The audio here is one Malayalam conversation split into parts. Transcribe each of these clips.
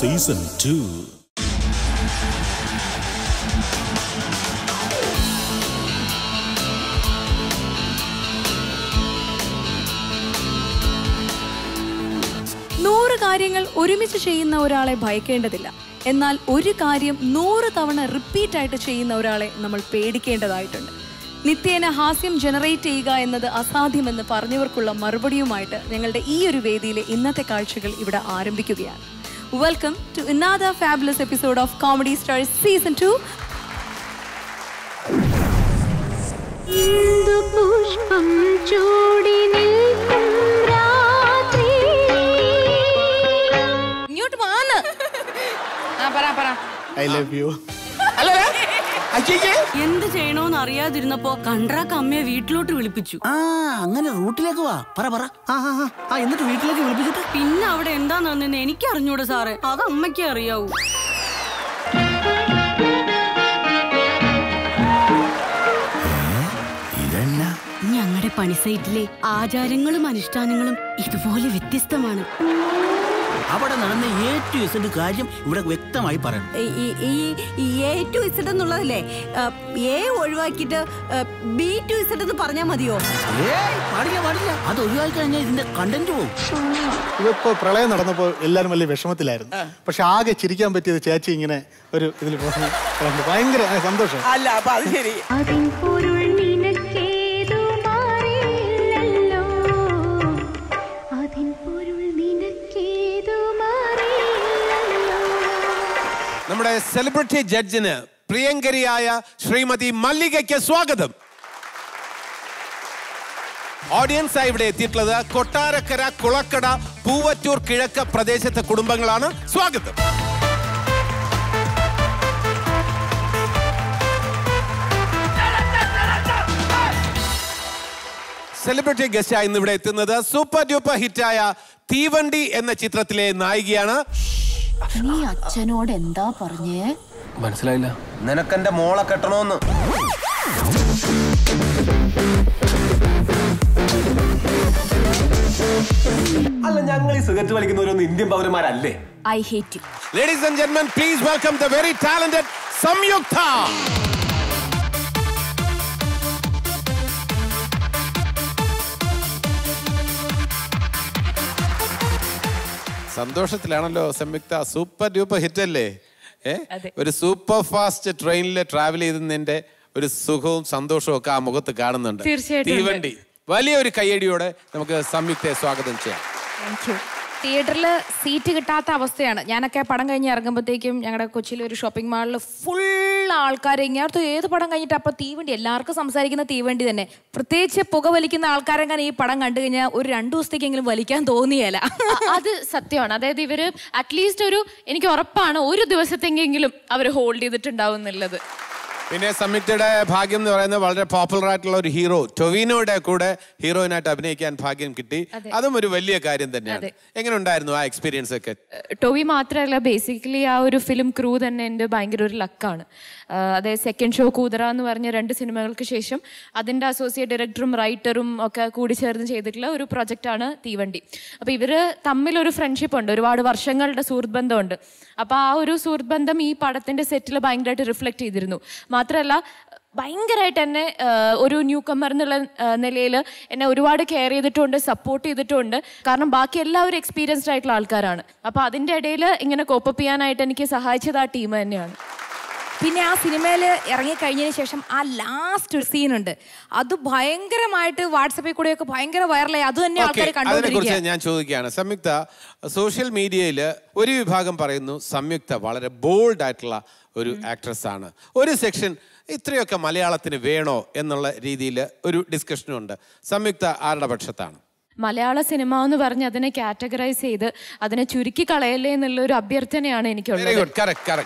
Season 2. കാര്യങ്ങൾ ഒരുമിച്ച് ചെയ്യുന്ന ഒരാളെ ഭയക്കേണ്ടതില്ല. എന്നാൽ ഒരു കാര്യം 100 തവണ റിപ്പീറ്റ് ആയിട്ട് ചെയ്യുന്ന ഒരാളെ നമ്മൾ പേടിക്കേണ്ടതായിട്ടുണ്ട്. നിത്യേന ഹാസ്യം ജനറേറ്റ് ചെയ്യുക എന്നത് അസാധ്യമെന്ന് പറഞ്ഞവർക്കുള്ള മറുപടിയുമായിട്ട് ഞങ്ങളുടെ ഈ ഒരു വേദിയിലെ ഇന്നത്തെ കാഴ്ചകൾ ഇവിടെ ആരംഭിക്കുകയാണ്. Welcome to another fabulous episode of Comedy Stars Season 2. പുഷ്പം ചൂടി നിൽക്കും രാത്രി. ഇങ്ങോട്ട് വാന്ന്. I love you. എന്ത് ചെയ്യണോന്ന് അറിയാതിരുന്നപ്പോ കണ്ട്രാക്ക് അമ്മയെ വീട്ടിലോട്ട് വിളിപ്പിച്ചു. അങ്ങനെ റൂട്ടിലേക്ക് വാ. പറ എന്നിട്ട് വീട്ടിലേക്ക് വിളിപ്പിച്ചിട്ട് പിന്നെ അവിടെ എന്താന്ന് എനിക്ക് അറിഞ്ഞൂടെ സാറേ, അത് അമ്മയ്ക്കേ അറിയാവൂ. ഞങ്ങളുടെ പണി സൈറ്റിലെ ആചാരങ്ങളും അനുഷ്ഠാനങ്ങളും ഇതുപോലെ വ്യത്യസ്തമാണ്. അവിടെ നടന്ന A to Z കാര്യം ഇവിടെ വ്യക്തമായി പറയണം. A to Z എന്നുള്ളതല്ലേ, A ഒഴിവാക്കിയിട്ട് B to Z എന്ന് പറഞ്ഞാൽ മതിയോ? പാടില്ല. അത് ഒഴിവാക്കി കഴിഞ്ഞാൽ ഇതിന്റെ കണ്ടന്റ് പോകും. ഇതിപ്പോ പ്രളയം നടന്നപ്പോ എല്ലാരും വലിയ വിഷമത്തിലായിരുന്നു. പക്ഷെ ആകെ ചിരിക്കാൻ പറ്റിയത് ചേച്ചി ഇങ്ങനെ ഒരു ഇതിൽ ഭയങ്കര സന്തോഷം. അല്ല അപ്പൊ അത് ശരി. നമ്മുടെ സെലിബ്രിറ്റി ജഡ്ജിന് പ്രിയങ്കരിയായ ശ്രീമതി മല്ലികയ്ക്ക് സ്വാഗതം. ഓഡിയൻസായി ഇവിടെ എത്തിയിട്ടുള്ളത് കൊട്ടാരക്കര, കുളക്കട, പൂവറ്റൂർ കിഴക്ക് പ്രദേശത്തെ കുടുംബങ്ങളാണ്. സ്വാഗതം. സെലിബ്രിറ്റി ഗസ്റ്റായി ഇന്ന് ഇവിടെ എത്തുന്നത് സൂപ്പർ ഡ്യൂപ്പർ ഹിറ്റായ തീവണ്ടി എന്ന ചിത്രത്തിലെ നായികയാണ്. നീ അച്ഛനോട് എന്താ പറഞ്ഞേ? മനസ്സിലായില്ല. നിനക്കെന്റെ മോളെ കെട്ടണോന്ന്. അല്ല, ഞങ്ങൾ ഈ സിഗരറ്റ് വലിക്കുന്നവരൊന്നും ഇന്ത്യൻ പൗരന്മാരല്ലേ? I hate you. Ladies and gentlemen, please welcome the very talented Samyuktha. സന്തോഷത്തിലാണല്ലോ സംയുക്ത. സൂപ്പർ ഡ്യൂപ്പർ ഹിറ്റ് അല്ലേ? ഒരു സൂപ്പർ ഫാസ്റ്റ് ട്രെയിനിൽ ട്രാവൽ ചെയ്തതിന്റെ ഒരു സുഖവും സന്തോഷവും ഒക്കെ ആ മുഖത്ത് കാണുന്നുണ്ട്. തീവണ്ടി. വലിയൊരു കയ്യടിയോടെ നമുക്ക് സംയുക്തയെ സ്വാഗതം ചെയ്യാം. തിയേറ്ററിൽ സീറ്റ് കിട്ടാത്ത അവസ്ഥയാണ്. ഞാനൊക്കെ പടം കഴിഞ്ഞ് ഇറങ്ങുമ്പോഴത്തേക്കും ഞങ്ങളുടെ കൊച്ചിയിലെ ഒരു ഷോപ്പിംഗ് മാളിൽ ഫുൾ ആൾക്കാർ ഇങ്ങനത്തെ ഏത് പടം കഴിഞ്ഞിട്ട് അപ്പോൾ തീവണ്ടി, എല്ലാവർക്കും സംസാരിക്കുന്ന തീവണ്ടി തന്നെ. പ്രത്യേകിച്ച് പുക വലിക്കുന്ന ആൾക്കാരെങ്ങനെ ഈ പടം കണ്ടു കഴിഞ്ഞാൽ ഒരു 2 ദിവസത്തേക്കെങ്കിലും വലിക്കാൻ തോന്നിയല്ല. അത് സത്യമാണ്. അതായത് ഇവര് അറ്റ്ലീസ്റ്റ് എനിക്ക് ഉറപ്പാണ് ഒരു ദിവസത്തെങ്കിലും അവർ ഹോൾഡ് ചെയ്തിട്ടുണ്ടാവും എന്നുള്ളത്. പിന്നെ സംയുക്തയുടെ ഭാഗ്യം എന്ന് പറയുന്നത് വളരെ പോപ്പുലർ ആയിട്ടുള്ള ഒരു ഹീറോ ടൊവിനോയുടെ കൂടെ ഹീറോയിനായിട്ട് അഭിനയിക്കാൻ ഭാഗ്യം കിട്ടി. അതും ഒരു വലിയ കാര്യം തന്നെയാണ്. എങ്ങനെ ഉണ്ടായിരുന്നു ആ എക്സ്പീരിയൻസ് ഒക്കെ? ടൊവി മാത്രമല്ല, ബേസിക്കലി ആ ഒരു ഫിലിം ക്രൂ തന്നെ എൻ്റെ ഭയങ്കര ഒരു ലക്കാണ്. അതായത് സെക്കൻഡ് ഷോ കൂതറ എന്ന് പറഞ്ഞ 2 സിനിമകൾക്ക് ശേഷം അതിൻ്റെ അസോസിയേറ്റ് ഡയറക്ടറും റൈറ്ററും ഒക്കെ കൂടി ചേർന്ന് ചെയ്തിട്ടുള്ള ഒരു പ്രൊജക്റ്റാണ് തീവണ്ടി. അപ്പോൾ ഇവർ തമ്മിലൊരു ഫ്രണ്ട്ഷിപ്പ് ഉണ്ട്, ഒരുപാട് വർഷങ്ങളുടെ സുഹൃത്ത് ബന്ധമുണ്ട്. അപ്പോൾ ആ ഒരു സുഹൃത്ത് ബന്ധം ഈ പടത്തിൻ്റെ സെറ്റിൽ ഭയങ്കരമായിട്ട് റിഫ്ലക്റ്റ് ചെയ്തിരുന്നു. മാത്രമല്ല ഭയങ്കരമായിട്ട് എന്നെ ഒരു ന്യൂ കമ്മർ എന്നുള്ള നിലയിൽ എന്നെ ഒരുപാട് കെയർ ചെയ്തിട്ടുണ്ട്, സപ്പോർട്ട് ചെയ്തിട്ടുണ്ട്. കാരണം ബാക്കി എല്ലാവരും എക്സ്പീരിയൻസ്ഡ് ആയിട്ടുള്ള ആൾക്കാരാണ്. അപ്പോൾ അതിൻ്റെ ഇടയിൽ ഇങ്ങനെ കോപ്പപ്പ് ചെയ്യാനായിട്ട് എനിക്ക് സഹായിച്ചത് ആ ടീം തന്നെയാണ്. പിന്നെ ആ സിനിമയിൽ ഇറങ്ങിക്കഴിഞ്ഞതിന് ശേഷം ആ ലാസ്റ്റ് ഒരു സീനുണ്ട്, അത് ഭയങ്കരമായിട്ട് വാട്സപ്പിൽ കൂടെയൊക്കെ ഭയങ്കര വൈറലായി. അത് തന്നെ ആൾക്കാർ കണ്ടുകൊണ്ടിരിക്കുക. ഞാൻ ചോദിക്കുകയാണ്, സംയുക്ത സോഷ്യൽ മീഡിയയിൽ ഒരു വിഭാഗം പറയുന്നു സംയുക്ത വളരെ ബോൾഡ് ആയിട്ടുള്ള ഒരു ആക്ട്രസ് ആണ്. ഒരു സെക്ഷൻ ഇത്രയൊക്കെ മലയാളത്തിന് വേണോ എന്നുള്ള രീതിയിൽ ഒരു ഡിസ്കഷനുണ്ട്. സംയുക്ത ആരുടെ പക്ഷത്താണ്? മലയാള സിനിമ എന്ന് പറഞ്ഞ് അതിനെ കാറ്റഗറൈസ് ചെയ്ത് അതിനെ ചുരുക്കി കളയല്ലേ എന്നുള്ള ഒരു അഭ്യർത്ഥനയാണ് എനിക്കുള്ളത്.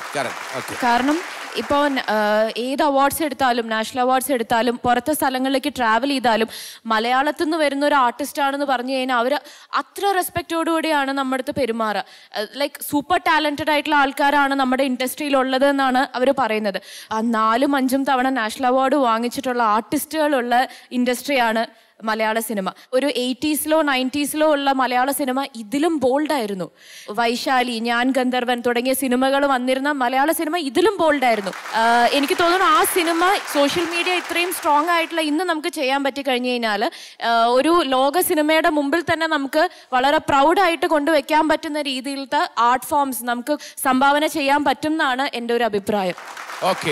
കാരണം ഇപ്പോൾ ഏത് അവാർഡ്സ് എടുത്താലും, നാഷണൽ അവാർഡ്സ് എടുത്താലും, പുറത്തെ സ്ഥലങ്ങളിലേക്ക് ട്രാവൽ ചെയ്താലും മലയാളത്തിൽ നിന്ന് വരുന്ന ഒരു ആർട്ടിസ്റ്റാണെന്ന് പറഞ്ഞു കഴിഞ്ഞാൽ അവർ അത്ര റെസ്പെക്റ്റോടുകൂടിയാണ് നമ്മുടെ അടുത്ത് പെരുമാറുക. ലൈക്ക് സൂപ്പർ ടാലൻറ്റഡ് ആയിട്ടുള്ള ആൾക്കാരാണ് നമ്മുടെ ഇൻഡസ്ട്രിയിലുള്ളത് എന്നാണ് അവർ പറയുന്നത്. 4-5 തവണ നാഷണൽ അവാർഡ് വാങ്ങിച്ചിട്ടുള്ള ആർട്ടിസ്റ്റുകളുള്ള ഇൻഡസ്ട്രിയാണ് മലയാള സിനിമ. ഒരു 80s-ലോ 90s-ലോ ഉള്ള മലയാള സിനിമ ഇതിലും ബോൾഡായിരുന്നു. വൈശാലി, ഞാൻ ഗന്ധർവൻ തുടങ്ങിയ സിനിമകൾ വന്നിരുന്ന മലയാള സിനിമ ഇതിലും ബോൾഡായിരുന്നു. എനിക്ക് തോന്നുന്നു ആ സിനിമ സോഷ്യൽ മീഡിയ ഇത്രയും സ്ട്രോങ് ആയിട്ടുള്ള ഇന്ന് നമുക്ക് ചെയ്യാൻ പറ്റി കഴിഞ്ഞു കഴിഞ്ഞാൽ ഒരു ലോക സിനിമയുടെ മുമ്പിൽ തന്നെ നമുക്ക് വളരെ പ്രൗഡായിട്ട് കൊണ്ടുവയ്ക്കാൻ പറ്റുന്ന രീതിയിലത്തെ ആർട്ട് ഫോംസ് നമുക്ക് സംഭാവന ചെയ്യാൻ പറ്റും എന്നാണ് എൻ്റെ ഒരു അഭിപ്രായം. ഓക്കെ,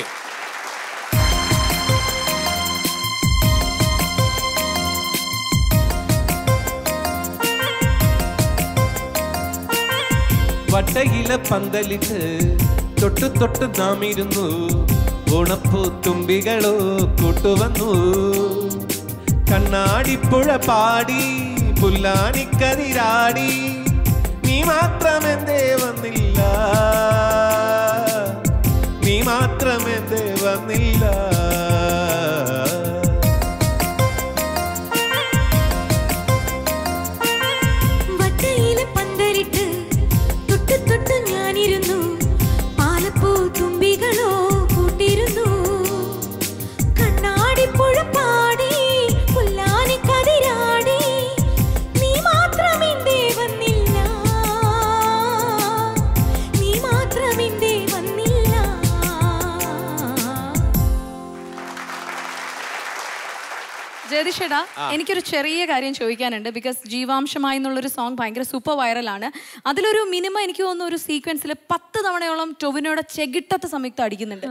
വട്ടയില പന്തലിട്ട് തൊട്ടു തൊട്ട് നാം ഇരുന്നു. ഓണപ്പൂ തുമ്പികളോ കൂട്ടുവന്നു. കണ്ണാടിപ്പുഴ പാടി പുല്ലാനിക്കതിരാടി. നീ മാത്രമെന്തേ വന്നില്ല, നീ മാത്രമെന്തേ വന്നില്ല. തൊട്ട് ഞാനിരുന്നു. പാലപ്പൂ തുമ്പികളോ കൂട്ടിരുന്നു. കണ്ണാടിപ്പുഴ പാടി പുല്ലാനിക്കതിരാടി. നീ മാത്രമെന്തേ വന്നില്ല, നീ മാത്രമെന്തേ വന്നില്ല. ജയതിഷേടാ, എനിക്കൊരു ചെറിയ കാര്യം ചോദിക്കാനുണ്ട്. ബിക്കോസ് ജീവാംശമായി എന്നുള്ളൊരു സോങ് ഭയങ്കര സൂപ്പർ വൈറലാണ്. അതിലൊരു മിനിമം എനിക്ക് തോന്നുന്ന ഒരു സീക്വൻസിൽ 10 തവണയോളം ടൊവിനോയുടെ ചെകിട്ടത്ത് സംയുക്ത അടിക്കുന്നുണ്ട്.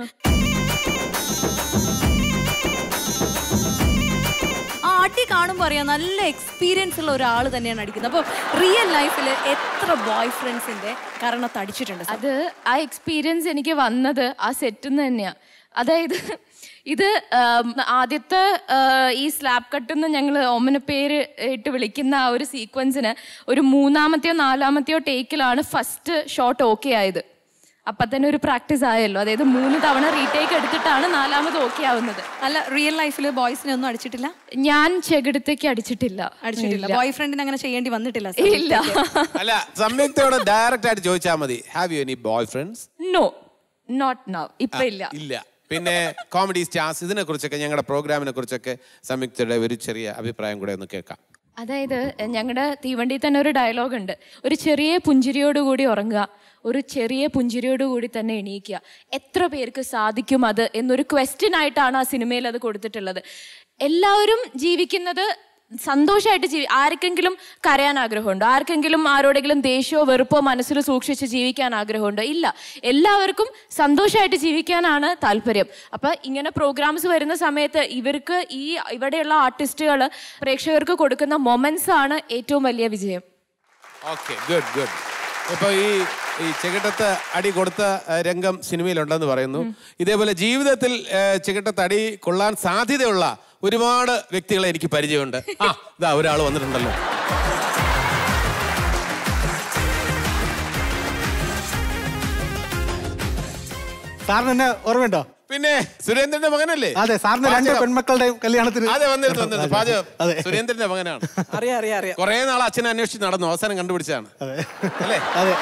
ആ അടി കാണുമ്പോൾ അറിയാം നല്ല എക്സ്പീരിയൻസ് ഉള്ള ഒരാൾ തന്നെയാണ് അടിക്കുന്നത്. അപ്പോൾ റിയൽ ലൈഫിൽ എത്ര ബോയ് ഫ്രണ്ട്സിന്റെ കരണത്ത് അടിച്ചിട്ടുണ്ട്? അത് ആ എക്സ്പീരിയൻസ് എനിക്ക് വന്നത് ആ സെറ്റിൽ നിന്ന് തന്നെയാണ്. അതായത് ഇത് ആദ്യത്തെ ഈ സ്ലാബ് കട്ടെന്ന് ഞങ്ങൾ ഓമന പേര് ഇട്ട് വിളിക്കുന്ന ആ ഒരു സീക്വൻസിന് ഒരു 3-ാമത്തെയോ 4-ാമത്തെയോ ടേക്കിലാണ് ഫസ്റ്റ് ഷോട്ട് ഓക്കെ ആയത്. അപ്പം തന്നെ ഒരു പ്രാക്ടീസ് ആയല്ലോ. അതായത് 3 തവണ റീടേക്ക് എടുത്തിട്ടാണ് 4-ാമത് ഓക്കെ ആവുന്നത്. അല്ല, റിയൽ ലൈഫിൽ ബോയ്സിനെ ഒന്നും അടിച്ചിട്ടില്ല? ഞാൻ ചെകിടത്തേക്ക് അടിച്ചിട്ടില്ല. ബോയ് ഫ്രണ്ടിന് അങ്ങനെ ചെയ്യേണ്ടി വന്നിട്ടില്ല? ഇല്ല. അല്ല, സംയുക്തയോട് ഡയറക്റ്റ് ആയിട്ട് ചോദിച്ചാൽ മതി, have you any boyfriends? No, not now. ഇപ്പൊ ഇല്ല. ഇല്ല. പിന്നെ കോമഡി സ്റ്റാർസ്, ഇതിനെ കുറിച്ചൊക്കെ, ഞങ്ങളുടെ പ്രോഗ്രാമിനെ കുറിച്ചൊക്കെ സംയുക്തയുടെ ഒരു ചെറിയ അഭിപ്രായം കൂടെ ഒന്ന് കേൾക്കാം. അതായത് ഞങ്ങളുടെ തീവണ്ടിയിൽ തന്നെ ഒരു ഡയലോഗ് ഉണ്ട്, ഒരു ചെറിയ പുഞ്ചിരിയോടുകൂടി ഉറങ്ങുക, ഒരു ചെറിയ പുഞ്ചിരിയോടുകൂടി തന്നെ എണീക്കുക. എത്ര പേർക്ക് സാധിക്കും അത് എന്നൊരു ക്വസ്റ്റ്യൻ ആയിട്ടാണ് ആ സിനിമയിൽ അത് കൊടുത്തിട്ടുള്ളത്. എല്ലാവരും ജീവിക്കുന്നത് സന്തോഷമായിട്ട് ആർക്കെങ്കിലും കരയാൻ ആഗ്രഹമുണ്ടോ? ആർക്കെങ്കിലും ആരോടെങ്കിലും ദേഷ്യമോ വെറുപ്പോ മനസ്സിൽ സൂക്ഷിച്ച് ജീവിക്കാൻ ആഗ്രഹമുണ്ടോ? ഇല്ല. എല്ലാവർക്കും സന്തോഷമായിട്ട് ജീവിക്കാനാണ് താല്പര്യം. അപ്പം ഇങ്ങനെ പ്രോഗ്രാംസ് വരുന്ന സമയത്ത് ഇവർക്ക് ഇവിടെയുള്ള ആർട്ടിസ്റ്റുകൾ പ്രേക്ഷകർക്ക് കൊടുക്കുന്ന മൊമെന്റ്സ് ആണ് ഏറ്റവും വലിയ വിജയം. Okay, good good. ഇപ്പോൾ ഈ ചെകിട്ടത്ത് അടി കൊടുത്ത രംഗം സിനിമയിലുണ്ടെന്ന് പറയുന്നു. ഇതേപോലെ ജീവിതത്തിൽ ചെകിട്ടത്ത് അടി കൊള്ളാൻ സാധ്യതയുള്ള ഒരുപാട് വ്യക്തികളെ എനിക്ക് പരിചയമുണ്ട്. ഇതാ ഒരാൾ വന്നിട്ടുണ്ടല്ലോ. സാറിന് എന്നെ ഓർമ്മയുണ്ടോ? പിന്നെ സുരേന്ദ്രന്റെ മകനല്ലേ? അതെ, സാറിന് 2 പെൺമക്കളുടെ കല്യാണത്തിന്. അതെ, വന്നിരുന്നു. പാചകം സുരേന്ദ്രന്റെ മകനാണ്. അറിയാം. കുറെ നാൾ അച്ഛനെ അന്വേഷിച്ച് നടന്നു, അവസാനം കണ്ടുപിടിച്ചാണ്. അല്ലേ?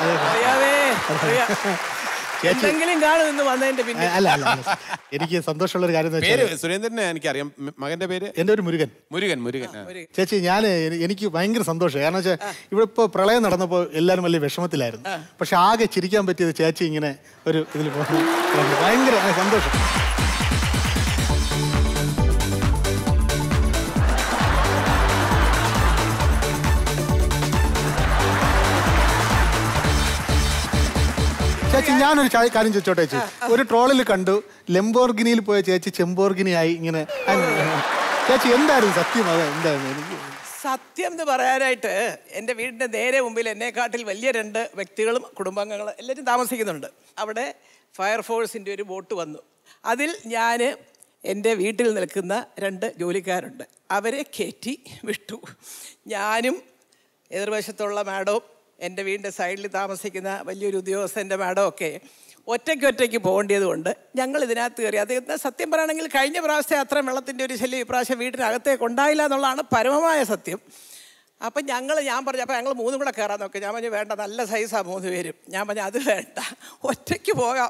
എന്തെങ്കിലും കാണും ഇന്ന് വന്നതിന്റെ പിന്നെ. അല്ല, എനിക്ക് സന്തോഷമുള്ള ഒരു കാര്യം. പേര് സുരേന്ദ്രനെ എനിക്കറിയാം. മകന്റെ പേര്? എന്റെ ഒരു മുരുകൻ. ചേച്ചി, എനിക്ക് ഭയങ്കര സന്തോഷം. കാരണം വെച്ചാൽ ഇവിടെ ഇപ്പോൾ പ്രളയം നടന്നപ്പോൾ എല്ലാവരും വലിയ വിഷമത്തിലായിരുന്നു. പക്ഷെ ആകെ ചിരിക്കാൻ പറ്റിയത് ചേച്ചി ഇങ്ങനെ ഒരു ഇതിൽ ഭയങ്കര സന്തോഷം. ചേച്ചി, ഞാനൊരു കാര്യം ചോദിച്ചോട്ടെ ചേച്ചി? ഒരു ട്രോളിൽ കണ്ടു ലംബോർഗിനിയിൽ പോയ ചേച്ചി ചെമ്പോർഗിനിയായി ഇങ്ങനെ. ചേച്ചി, എന്തായിരുന്നു സത്യം? അത് എന്തായിരുന്നു? എനിക്ക് സത്യം എന്ന് പറയാനായിട്ട് എൻ്റെ വീടിൻ്റെ നേരെ മുമ്പിൽ എന്നെക്കാട്ടിൽ വലിയ 2 വ്യക്തികളും കുടുംബാംഗങ്ങളും എല്ലാവരും താമസിക്കുന്നുണ്ട്. അവിടെ ഫയർഫോഴ്സിൻ്റെ ഒരു ബോട്ട് വന്നു. അതിൽ ഞാൻ എൻ്റെ വീട്ടിൽ നിൽക്കുന്ന 2 ജോലിക്കാരുണ്ട്. അവരെ കയറ്റി വിട്ടു. ഞാനും എതിർവശത്തുള്ള മാഡവും എൻ്റെ വീടിൻ്റെ സൈഡിൽ താമസിക്കുന്ന വലിയൊരു ഉദ്യോഗസ്ഥൻ്റെ മാഡം ഒക്കെ ഒറ്റയ്ക്ക് പോകേണ്ടത് കൊണ്ട് ഞങ്ങൾ ഇതിനകത്ത് കയറി. അദ്ദേഹത്തിന് സത്യം പറയുകയാണെങ്കിൽ കഴിഞ്ഞ പ്രാവശ്യത്തെ അത്രയും വെള്ളത്തിൻ്റെ ഒരു ശല്യം ഇപ്രാവശ്യം വീട്ടിനകത്തേക്ക് ഉണ്ടായില്ല എന്നുള്ളതാണ് പരമമായ സത്യം. അപ്പം ഞാൻ പറഞ്ഞു, അപ്പോൾ ഞങ്ങൾ 3 കൂടെ കയറാൻ നോക്കി. ഞാൻ പറഞ്ഞു വേണ്ട, നല്ല സൈസാണ് 3 പേരും. ഞാൻ പറഞ്ഞു അത് വേണ്ട, ഒറ്റയ്ക്ക് പോകാം.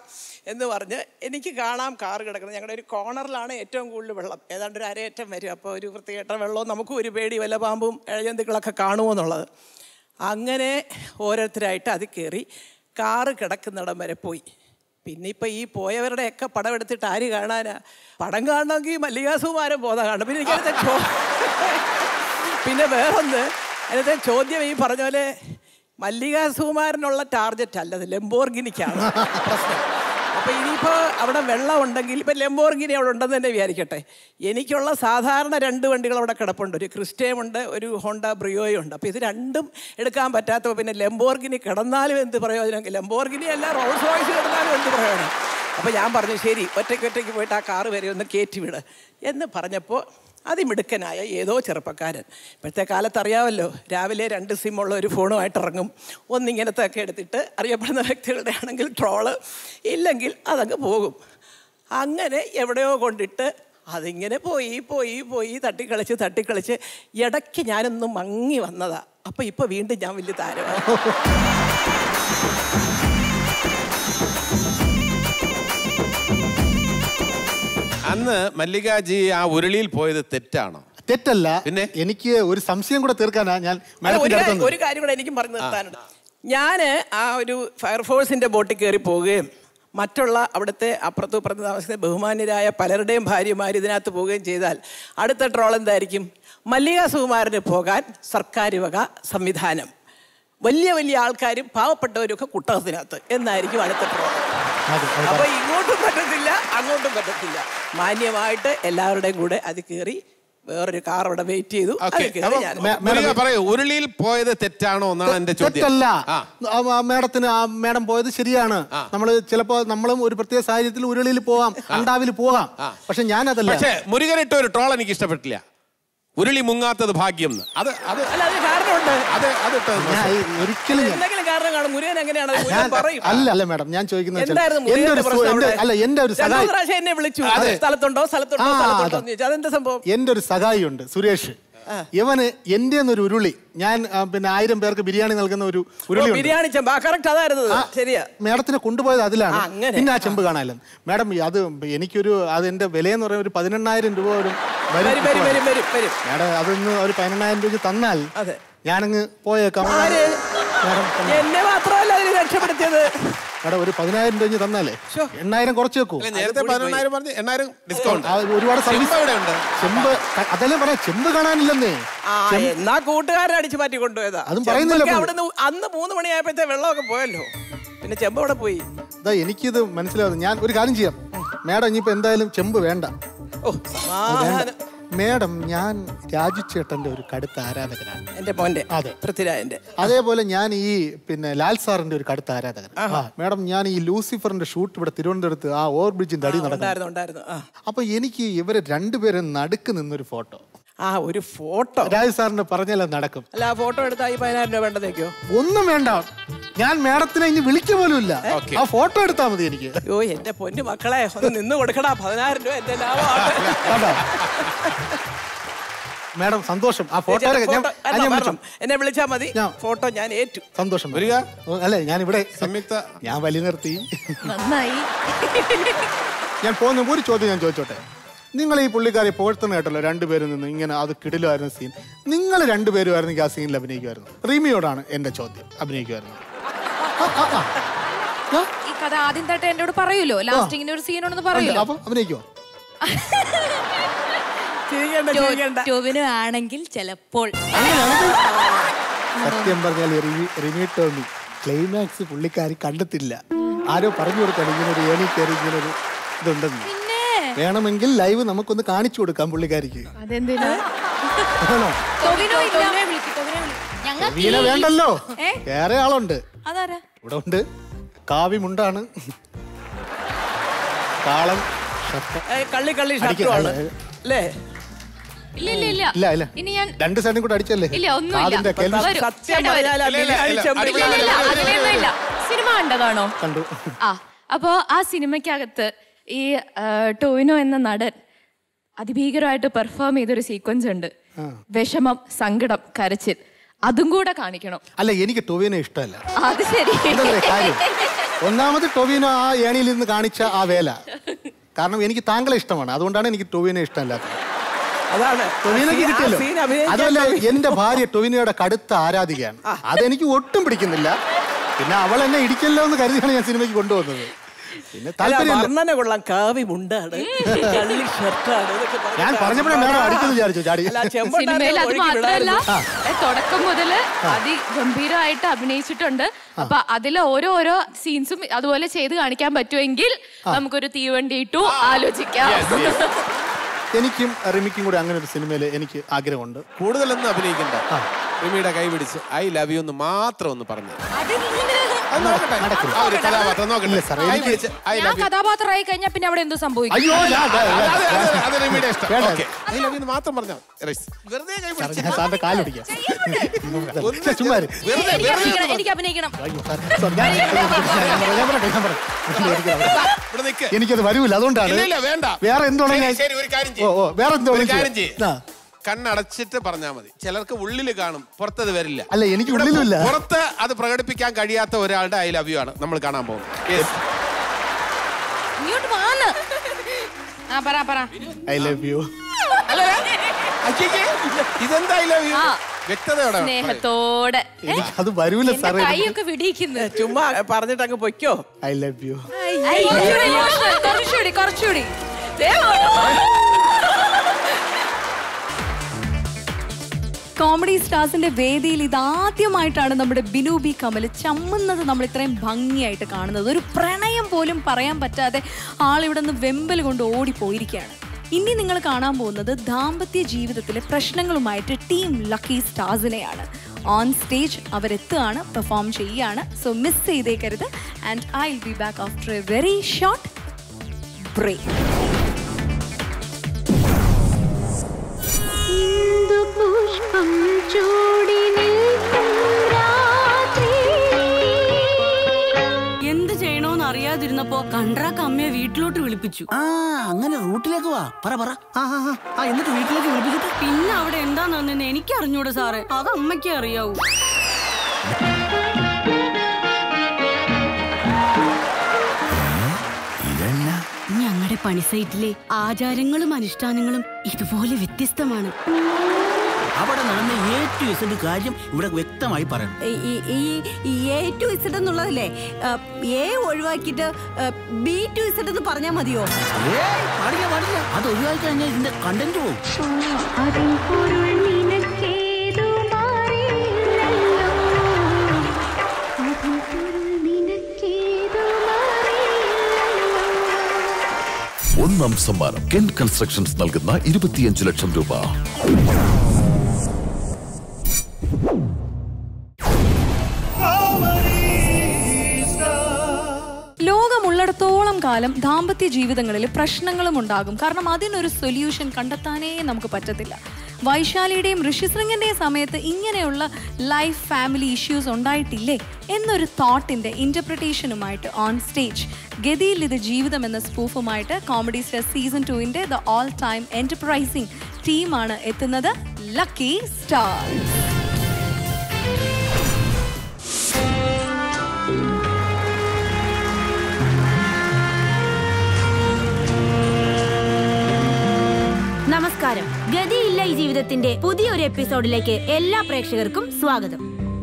എന്ന് പറഞ്ഞ് എനിക്ക് കാണാം കാറ് കിടക്കുന്നത്. ഞങ്ങളുടെ ഒരു കോർണറിലാണ് ഏറ്റവും കൂടുതൽ വെള്ളം, ഏതാണ്ട് ഒരു അരയറ്റം വരും. അപ്പോൾ ഒരു വൃത്തികെട്ട വെള്ളവും നമുക്കും ഒരു പേടി, വല്ല പാമ്പും ഇഴജന്തുക്കളൊക്കെ കാണുമോ എന്നുള്ളത്. അങ്ങനെ ഓരോരുത്തരായിട്ട് അത് കയറി കാറ് കിടക്കുന്നിടം വരെ പോയി. പിന്നെ ഇപ്പം ഈ പോയവരുടെയൊക്കെ പടം എടുത്തിട്ട് ആര് കാണാനാ? പടം കാണണമെങ്കിൽ മല്ലികാസുകുമാരൻ ബോധം കാണണം. പിന്നെ എനിക്കതിൻ്റെ പിന്നെ വേറൊന്ന് അതിനകത്തെ ചോദ്യം ഈ പറഞ്ഞ പോലെ മല്ലികാസുകുമാരനുള്ള ടാർഗറ്റ് അല്ലത്, ലംബോർഗിനിക്കാണ് പ്രശ്നം. അപ്പോൾ ഇനിയിപ്പോൾ അവിടെ വെള്ളം ഉണ്ടെങ്കിൽ ഇപ്പം ലംബോർഗിനി അവിടെ ഉണ്ടെന്ന് തന്നെ വിചാരിക്കട്ടെ. എനിക്കുള്ള സാധാരണ 2 വണ്ടികൾ അവിടെ കിടപ്പുണ്ട്. ഒരു ക്രിസ്റ്റയുമുണ്ട്, ഒരു ഹോണ്ട ബ്രിയോയും ഉണ്ട്. അപ്പോൾ ഇത് രണ്ടും എടുക്കാൻ പറ്റാത്തപ്പോൾ പിന്നെ ലംബോർഗിനി കിടന്നാലും എന്ത് പ്രയോജനം? ലംബോർഗിനി അല്ല, റോൾസ് റോയ്സ് കിടന്നാലും എന്ത് പ്രയോജനം? അപ്പോൾ ഞാൻ പറഞ്ഞു ശരി, ഒറ്റയ്ക്ക് പോയിട്ട് ആ കാറ് വരെ ഒന്ന് കയറ്റി വിട് എന്ന് പറഞ്ഞപ്പോൾ അതിമിടുക്കനായ ഏതോ ചെറുപ്പക്കാരൻ, ഇപ്പോഴത്തെ കാലത്ത് അറിയാമല്ലോ, രാവിലെ 2 സിമ്മുള്ള ഒരു ഫോണുമായിട്ട് ഇറങ്ങും. ഒന്നിങ്ങനത്തെ ഒക്കെ എടുത്തിട്ട് അറിയപ്പെടുന്ന വ്യക്തികളുടെ ആണെങ്കിൽ ട്രോള്, ഇല്ലെങ്കിൽ അതങ്ങ് പോകും. അങ്ങനെ എവിടെയോ കൊണ്ടിട്ട് അതിങ്ങനെ പോയി തട്ടിക്കളിച്ച് ഇടയ്ക്ക് ഞാനൊന്ന് മങ്ങി വന്നതാ. അപ്പം ഇപ്പോൾ വീണ്ടും ഞാൻ വലിയ താരമാണ്. അന്ന് മല്ലികാജി ആ ഉരുളിയിൽ പോയത് തെറ്റാണോ? തെറ്റല്ല. പിന്നെ എനിക്ക് ഒരു സംശയം കൂടെ തീർക്കാനാ ഞാൻ ഒരു കാര്യം കൂടെ എനിക്കും പറഞ്ഞു നിർത്താനുണ്ട്. ഞാൻ ആ ഒരു ഫയർഫോഴ്സിന്റെ ബോട്ടിൽ കയറി പോവുകയും മറ്റുള്ള അവിടുത്തെ അപ്പുറത്തും ഇപ്പുറത്ത് താമസിക്കുന്ന ബഹുമാന്യരായ പലരുടെയും ഭാര്യമാർ ഇതിനകത്ത് പോവുകയും ചെയ്താൽ അടുത്ത ട്രോൾ എന്തായിരിക്കും? മല്ലികാസുകുമാരന് പോകാൻ സർക്കാർ വക സംവിധാനം, വലിയ ആൾക്കാരും പാവപ്പെട്ടവരും ഒക്കെ കുട്ടകത്തിനകത്ത് എന്നായിരിക്കും അടുത്ത ട്രോൾ. അപ്പൊ ഇങ്ങോട്ടും പറ്റത്തില്ല, അങ്ങോട്ടും പറ്റത്തില്ല. മാന്യമായിട്ട് എല്ലാവരുടെയും കൂടെ അത് കയറി വേറൊരു കാർ അവിടെ വെയിറ്റ് ചെയ്തു. പറയൂ, ഉരുളിയിൽ പോയത് തെറ്റാണോ എന്നാണ് എന്റെ ചോദ്യം. മേഡത്തിന് മേഡം പോയത് ശരിയാണ്. നമ്മള് ചിലപ്പോ നമ്മളും ഒരു പ്രത്യേക സാഹചര്യത്തിൽ ഉരുളിയിൽ പോകാം, അണ്ടാവിൽ പോകാം. പക്ഷെ ഞാനതല്ല. പക്ഷെ മുരുകനിട്ട ഒരു ട്രോൾ എനിക്ക് ഇഷ്ടപ്പെട്ടില്ല. ഉരുളി മുങ്ങാത്തത് ഭാഗ്യം. അല്ല മേഡം, ഞാൻ ചോദിക്കുന്നത് എന്റെ ഒരു സഹായി ഉണ്ട്, സുരേഷ്. ഇവന് എന്റെ ഒരു ഉരുളി, ഞാൻ പിന്നെ 1000 പേർക്ക് ബിരിയാണി നൽകുന്ന ഒരു ഉരുളി, മേഡത്തിനെ കൊണ്ടുപോയത് അതിലാണ്. പിന്നെ ആ ചെമ്പ് കാണാമല്ലോ മേഡം. അത് എനിക്കൊരു എന്റെ വിലയെന്ന് പറയുന്നത് ഒരു 18,000 രൂപ വരും. മേഡം അതൊന്ന് ഒരു 18,000 രൂപ തന്നാൽ ഞാനങ്ങ് പോയേക്കാം. എന്നെ മാത്രമല്ല അതിന് രക്ഷപ്പെടുത്തിയത്. മേഡം ഒരു 10,000 രൂപ തന്നാലേ 8,000 കുറച്ച് വെക്കൂ. ഒരുപാട് സർവീസ് ചെമ്പ് അതല്ലേ പറയാ, ചെമ്പ് കാണാനില്ലെന്നേ. എന്നാ കൂട്ടുകാരൻ അടിച്ചു മാറ്റി കൊണ്ടുപോയതാ. അതും പറയുന്നില്ല. അവിടുന്ന് അന്ന് 3 മണിയായപ്പോഴത്തെ വെള്ളമൊക്കെ പോയല്ലോ, പിന്നെ ചെമ്പ് അവിടെ പോയി. എനിക്കിത് മനസ്സിലാവുന്നു. ഞാൻ ഒരു കാര്യം ചെയ്യാം മേഡം, ഇനിയിപ്പോ എന്തായാലും ചെമ്പ് വേണ്ട. മേഡം, ഞാൻ രാജുചേട്ടന്റെ ഒരു കടുത്ത ആരാധകനാണ്. എന്റെ മോന്റെ. അതെ, പൃഥ്വിരാജിന്റെ. അതേപോലെ ഞാൻ ഈ പിന്നെ ലാൽ സാറിന്റെ ഒരു കടുത്ത ആരാധകൻ. മേഡം, ഞാൻ ഈ ലൂസിഫറിന്റെ ഷൂട്ട് ഇവിടെ തിരുവനന്തപുരത്ത് ആ ഓവർ ബ്രിഡ്ജിന്റെ അടി നടക്കുന്നു. അപ്പൊ എനിക്ക് ഇവരെ രണ്ടുപേരും നടുക്ക് നിന്നൊരു ഫോട്ടോ. ഒരു ഫോട്ടോ രാജു സാറിന് പറഞ്ഞാൽ നടക്കും. അല്ല, ആ ഫോട്ടോ എടുത്താൽ 10,000 രൂപ വേണ്ടതേക്കോ? ഒന്നും വേണ്ട, ഞാൻ മേഡത്തിനെ ഇനി വിളിക്ക പോലും ഇല്ല. ആ ഫോട്ടോ എടുത്താൽ മതി എനിക്ക്. അയ്യോ എന്റെ പൊന്നു മക്കളെ, ഒന്ന് നിന്ന് കൊടുക്കടാ. 10,000 രൂപ എന്റെ ലാഭമാണ്. മേഡം സന്തോഷം. ആ ഫോട്ടോ എന്നെ വിളിച്ചാൽ മതി, ഫോട്ടോ ഞാൻ ഏറ്റു. സന്തോഷം. അല്ലേ, ഞാൻ ഇവിടെ സംയുക്ത ഞാൻ വലിയ നിർത്തി. നന്നായി. ഞാൻ പോകുന്ന ഒരു ചോദ്യം ഞാൻ ചോദിച്ചോട്ടെ. നിങ്ങൾ ഈ പുള്ളിക്കാരെ പോഴ്ത്തുന്ന കേട്ടല്ലോ, 2 പേരിൽ നിന്ന് ഇങ്ങനെ അത് കിടിലായിരുന്ന സീൻ. നിങ്ങൾ 2 പേരുമായിരുന്നെങ്കിൽ ആ സീനിൽ അഭിനയിക്കുമായിരുന്നു. റീമിയോടാണ് എന്റെ ചോദ്യം. അഭിനയിക്കുമായിരുന്നു? ഈ കഥ ആദ്യം തൊട്ട് എന്നോട് പറയൂലോ, ലാസ്റ്റ് ഇങ്ങനെ ഒരു സീൻ ഉണ്ടെന്ന് പറയൂലോ. അപ്പൊ അഭിനയിക്കുമോ? ടോവിനോ ആണെങ്കിൽ ചിലപ്പോൾ. സത്യം പറഞ്ഞാൽ റിമി ടോമി ക്ലൈമാക്സ് പുള്ളിക്കാരി കണ്ടെത്തില്ല. ആരോ പറഞ്ഞു കൊടുത്താണ് ഇങ്ങനെ ഒരു ഏണി കയറി ഇങ്ങനെ ഒരു ഇതുണ്ടെന്ന്. വേണമെങ്കിൽ ലൈവ് നമുക്കൊന്ന് കാണിച്ചു കൊടുക്കാം പുള്ളിക്കാരിക്ക്. വേണ്ടല്ലോ, വേറെ ആളുണ്ട് ഇവിടെ ഉണ്ട്. കാവ്യമുണ്ടാണ്, കാളം ഇല്ല 2 സൈഡും കൂടെ അടിച്ചല്ലേ. സിനിമ കണ്ടതാണോ? കണ്ടു. അപ്പോ ആ സിനിമയ്ക്കകത്ത് ഈ ടോവിനോ എന്ന നടൻ അതിഭീകരമായിട്ട് പെർഫോം ചെയ്തൊരു സീക്വൻസ് ഉണ്ട്. വിഷമം, സങ്കടം, കരച്ചിൽ, അതും കൂടെ കാണിക്കണം. അല്ല, എനിക്ക് ടോവിനോ ഇഷ്ടമല്ല. അത് ശരി. ഒന്നാമത് ടൊവിനോ ആ ഏണിയിൽ നിന്ന് കാണിച്ച ആ വേല. കാരണം എനിക്ക് താങ്കളെ ഇഷ്ടമാണ്, അതുകൊണ്ടാണ് എനിക്ക് ടൊവിനോ ഇഷ്ടമല്ലാത്തത്. ടൊവിനോക്ക് കിട്ടിയല്ലോ. അതുമല്ല, എന്റെ ഭാര്യ ടൊവിനോയുടെ കടുത്ത ആരാധികയാണ്. അതെനിക്ക് ഒട്ടും പിടിക്കുന്നില്ല. പിന്നെ അവൾ എന്നെ ഇടിക്കല്ലോ എന്ന് കരുതിയാണ് ഞാൻ സിനിമയ്ക്ക് കൊണ്ടുവന്നത്. പിന്നെ വർണ്ണന കൊള്ളാം, കാവി മുണ്ടാണ്, ഞാൻ പറഞ്ഞപ്പോഴാണ് അടിക്കുന്നത് വിചാരിച്ചു ചാടി. സിനിമയിൽ അത് മാത്രമല്ല, തുടക്കം മുതല് അതിഗംഭീരമായിട്ട് അഭിനയിച്ചിട്ടുണ്ട്. അപ്പൊ അതിലെ ഓരോരോ സീൻസും അതുപോലെ ചെയ്ത് കാണിക്കാൻ പറ്റുമെങ്കിൽ നമുക്കൊരു തീവണ്ടി ഇട്ടു ആലോചിക്കാം. എനിക്കും റിമിക്കും കൂടെ അങ്ങനെ ഒരു സിനിമയിൽ എനിക്ക് ആഗ്രഹമുണ്ട്. കൂടുതലൊന്നും അഭിനയിക്കണ്ട, റിമിയുടെ കൈ പിടിച്ച് ഐ ലവ് യു എന്ന് മാത്രം ഒന്ന് പറഞ്ഞു. ഞാൻ കഥാപാത്രമായി കഴിഞ്ഞാൽ പിന്നെ അവിടെ എന്തോ സംഭവിക്കും? മാത്രം പറഞ്ഞാൽ കാലൊടിക്കാം. എനിക്ക് അഭിനയിക്കണം. എനിക്കത് വരൂല, അതുകൊണ്ടാണ്. വേറെ എന്തോ കണ്ണടച്ചിട്ട് പറഞ്ഞാൽ മതി. ചിലർക്ക് ഉള്ളില് കാണും, പുറത്തത് വരില്ല. അല്ല, എനിക്ക് ഉള്ളിലുമില്ല. പുറത്ത് അത് പ്രകടിപ്പിക്കാൻ കഴിയാത്ത ഒരാളുടെ ഐ ലവ് യു ആണ് നമ്മൾ കാണാൻ പോകുന്നത്. I love you. ഇതെന്താ ഐ ലവ് യു? വ്യക്തതയോടെ സ്നേഹത്തോടെ. അത് വരൂല സാറേ, കൈയൊക്കെ പിടിക്കുന്നു. ചുമ്മാ പറഞ്ഞിട്ട് അങ്ങ് പൊയ്ക്കോ. I love you. കുറച്ചുകൂടി. കോമഡി സ്റ്റാർസിന്റെ വേദിയിൽ ഇതാദ്യമായിട്ടാണ് നമ്മുടെ ബിനു ബി കമൽ ചമ്മുന്നത് നമ്മൾ ഇത്രയും ഭംഗിയായിട്ട് കാണുന്നത്. ഒരു പ്രണയം പോലും പറയാൻ പറ്റാതെ ആളിവിടെ നിന്ന് വെമ്പൽ കൊണ്ട് ഓടിപ്പോയിരിക്കുകയാണ്. ഇനി നിങ്ങൾ കാണാൻ പോകുന്നത് ദാമ്പത്യ ജീവിതത്തിലെ പ്രശ്നങ്ങളുമായിട്ട് ടീം ലക്കി സ്റ്റാർസിനെയാണ്. ഓൺ സ്റ്റേജ് അവരെത്തുകയാണ്, പെർഫോം ചെയ്യുകയാണ്. സോ മിസ് ചെയ്തേക്കരുത്. And I will be back after a very short break. എന്ത് ചെയ്യണോന്ന് അറിയാതിരുന്നപ്പോ കണ്ട്രാക്ക് അമ്മയെ വീട്ടിലോട്ട് വിളിപ്പിച്ചു. അങ്ങനെ റൂട്ടിലേക്ക് വാ, പറ പറ. എന്നിട്ട് വീട്ടിലേക്ക് വിളിപ്പിച്ചിട്ട് പിന്നെ അവിടെ എന്താന്ന് എനിക്ക് അറിഞ്ഞൂടെ സാറേ, അത് അമ്മയ്ക്കേ അറിയാവൂ. ഞങ്ങളുടെ പണിസൈറ്റിലെ ആചാരങ്ങളും അനുഷ്ഠാനങ്ങളും ഇതുപോലെ വ്യത്യസ്തമാണ്. അവിടെ നടന്ന A to Z കാര്യം ഇവിടെ വ്യക്തമായി പറയണം. ഈ A to Z എന്നുള്ളതല്ലേ, A ഒഴിവാക്കിയിട്ട് B to Z എന്ന് പറഞ്ഞാൽ മതിയോ? അത് ഒഴിവാക്കി കഴിഞ്ഞാൽ ഇതിന്റെ കണ്ടന്റ് പോകും. ഒന്നാം സമ്മാനം കെൻ കൺസ്ട്രക്ഷൻസ് നൽകുന്ന 25 ലക്ഷം രൂപ. ലോകമുള്ളിടത്തോളം കാലം ദാമ്പത്യ ജീവിതങ്ങളിൽ പ്രശ്നങ്ങളും ഉണ്ടാകും. കാരണം അതിനൊരു സൊല്യൂഷൻ കണ്ടെത്താനേ നമുക്ക് പറ്റത്തില്ല. വൈശാലിയുടെയും ഋഷിശൃംഗിൻ്റെയും സമയത്ത് ഇങ്ങനെയുള്ള ലൈഫ് ഫാമിലി ഇഷ്യൂസ് ഉണ്ടായിട്ടില്ലേ എന്നൊരു തോട്ടിൻ്റെ ഇൻ്റർപ്രിട്ടേഷനുമായിട്ട് ഓൺ സ്റ്റേജ് ഗതിയിൽ ഇത് ജീവിതം എന്ന സ്പൂഫുമായിട്ട് comedy star season 2 the all time enterprising ടീമാണ് എത്തുന്നത്, ലക്കി സ്റ്റാർസ്. നമസ്കാരം. ഗതിയില്ല ഈ ജീവിതത്തിന്റെ പുതിയൊരു എപ്പിസോഡിലേക്ക് എല്ലാ പ്രേക്ഷകർക്കും സ്വാഗതം.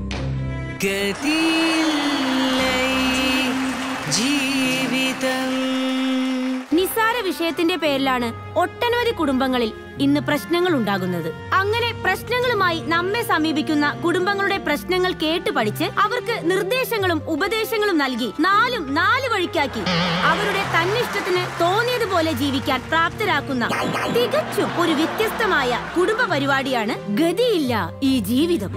നിസ്സാര വിഷയത്തിന്റെ പേരിലാണ് ഒട്ടനവധി കുടുംബങ്ങളിൽ ഇന്ന് പ്രശ്നങ്ങൾ ഉണ്ടാകുന്നത്. അങ്ങനെ പ്രശ്നങ്ങളുമായി നമ്മെ സമീപിക്കുന്ന കുടുംബങ്ങളുടെ പ്രശ്നങ്ങൾ കേട്ട് പഠിച്ച് അവർക്ക് നിർദ്ദേശങ്ങളും ഉപദേശങ്ങളും നൽകി നാല് വഴിക്കാക്കി അവരുടെ തന്നിഷ്ടത്തിന് തോന്നിയതുപോലെ ജീവിക്കാൻ പ്രാപ്തരാക്കുന്ന തികച്ചും ഒരു വ്യത്യസ്തമായ കുടുംബ പരിപാടിയാണ് ഗതിയില്ല ഈ ജീവിതം.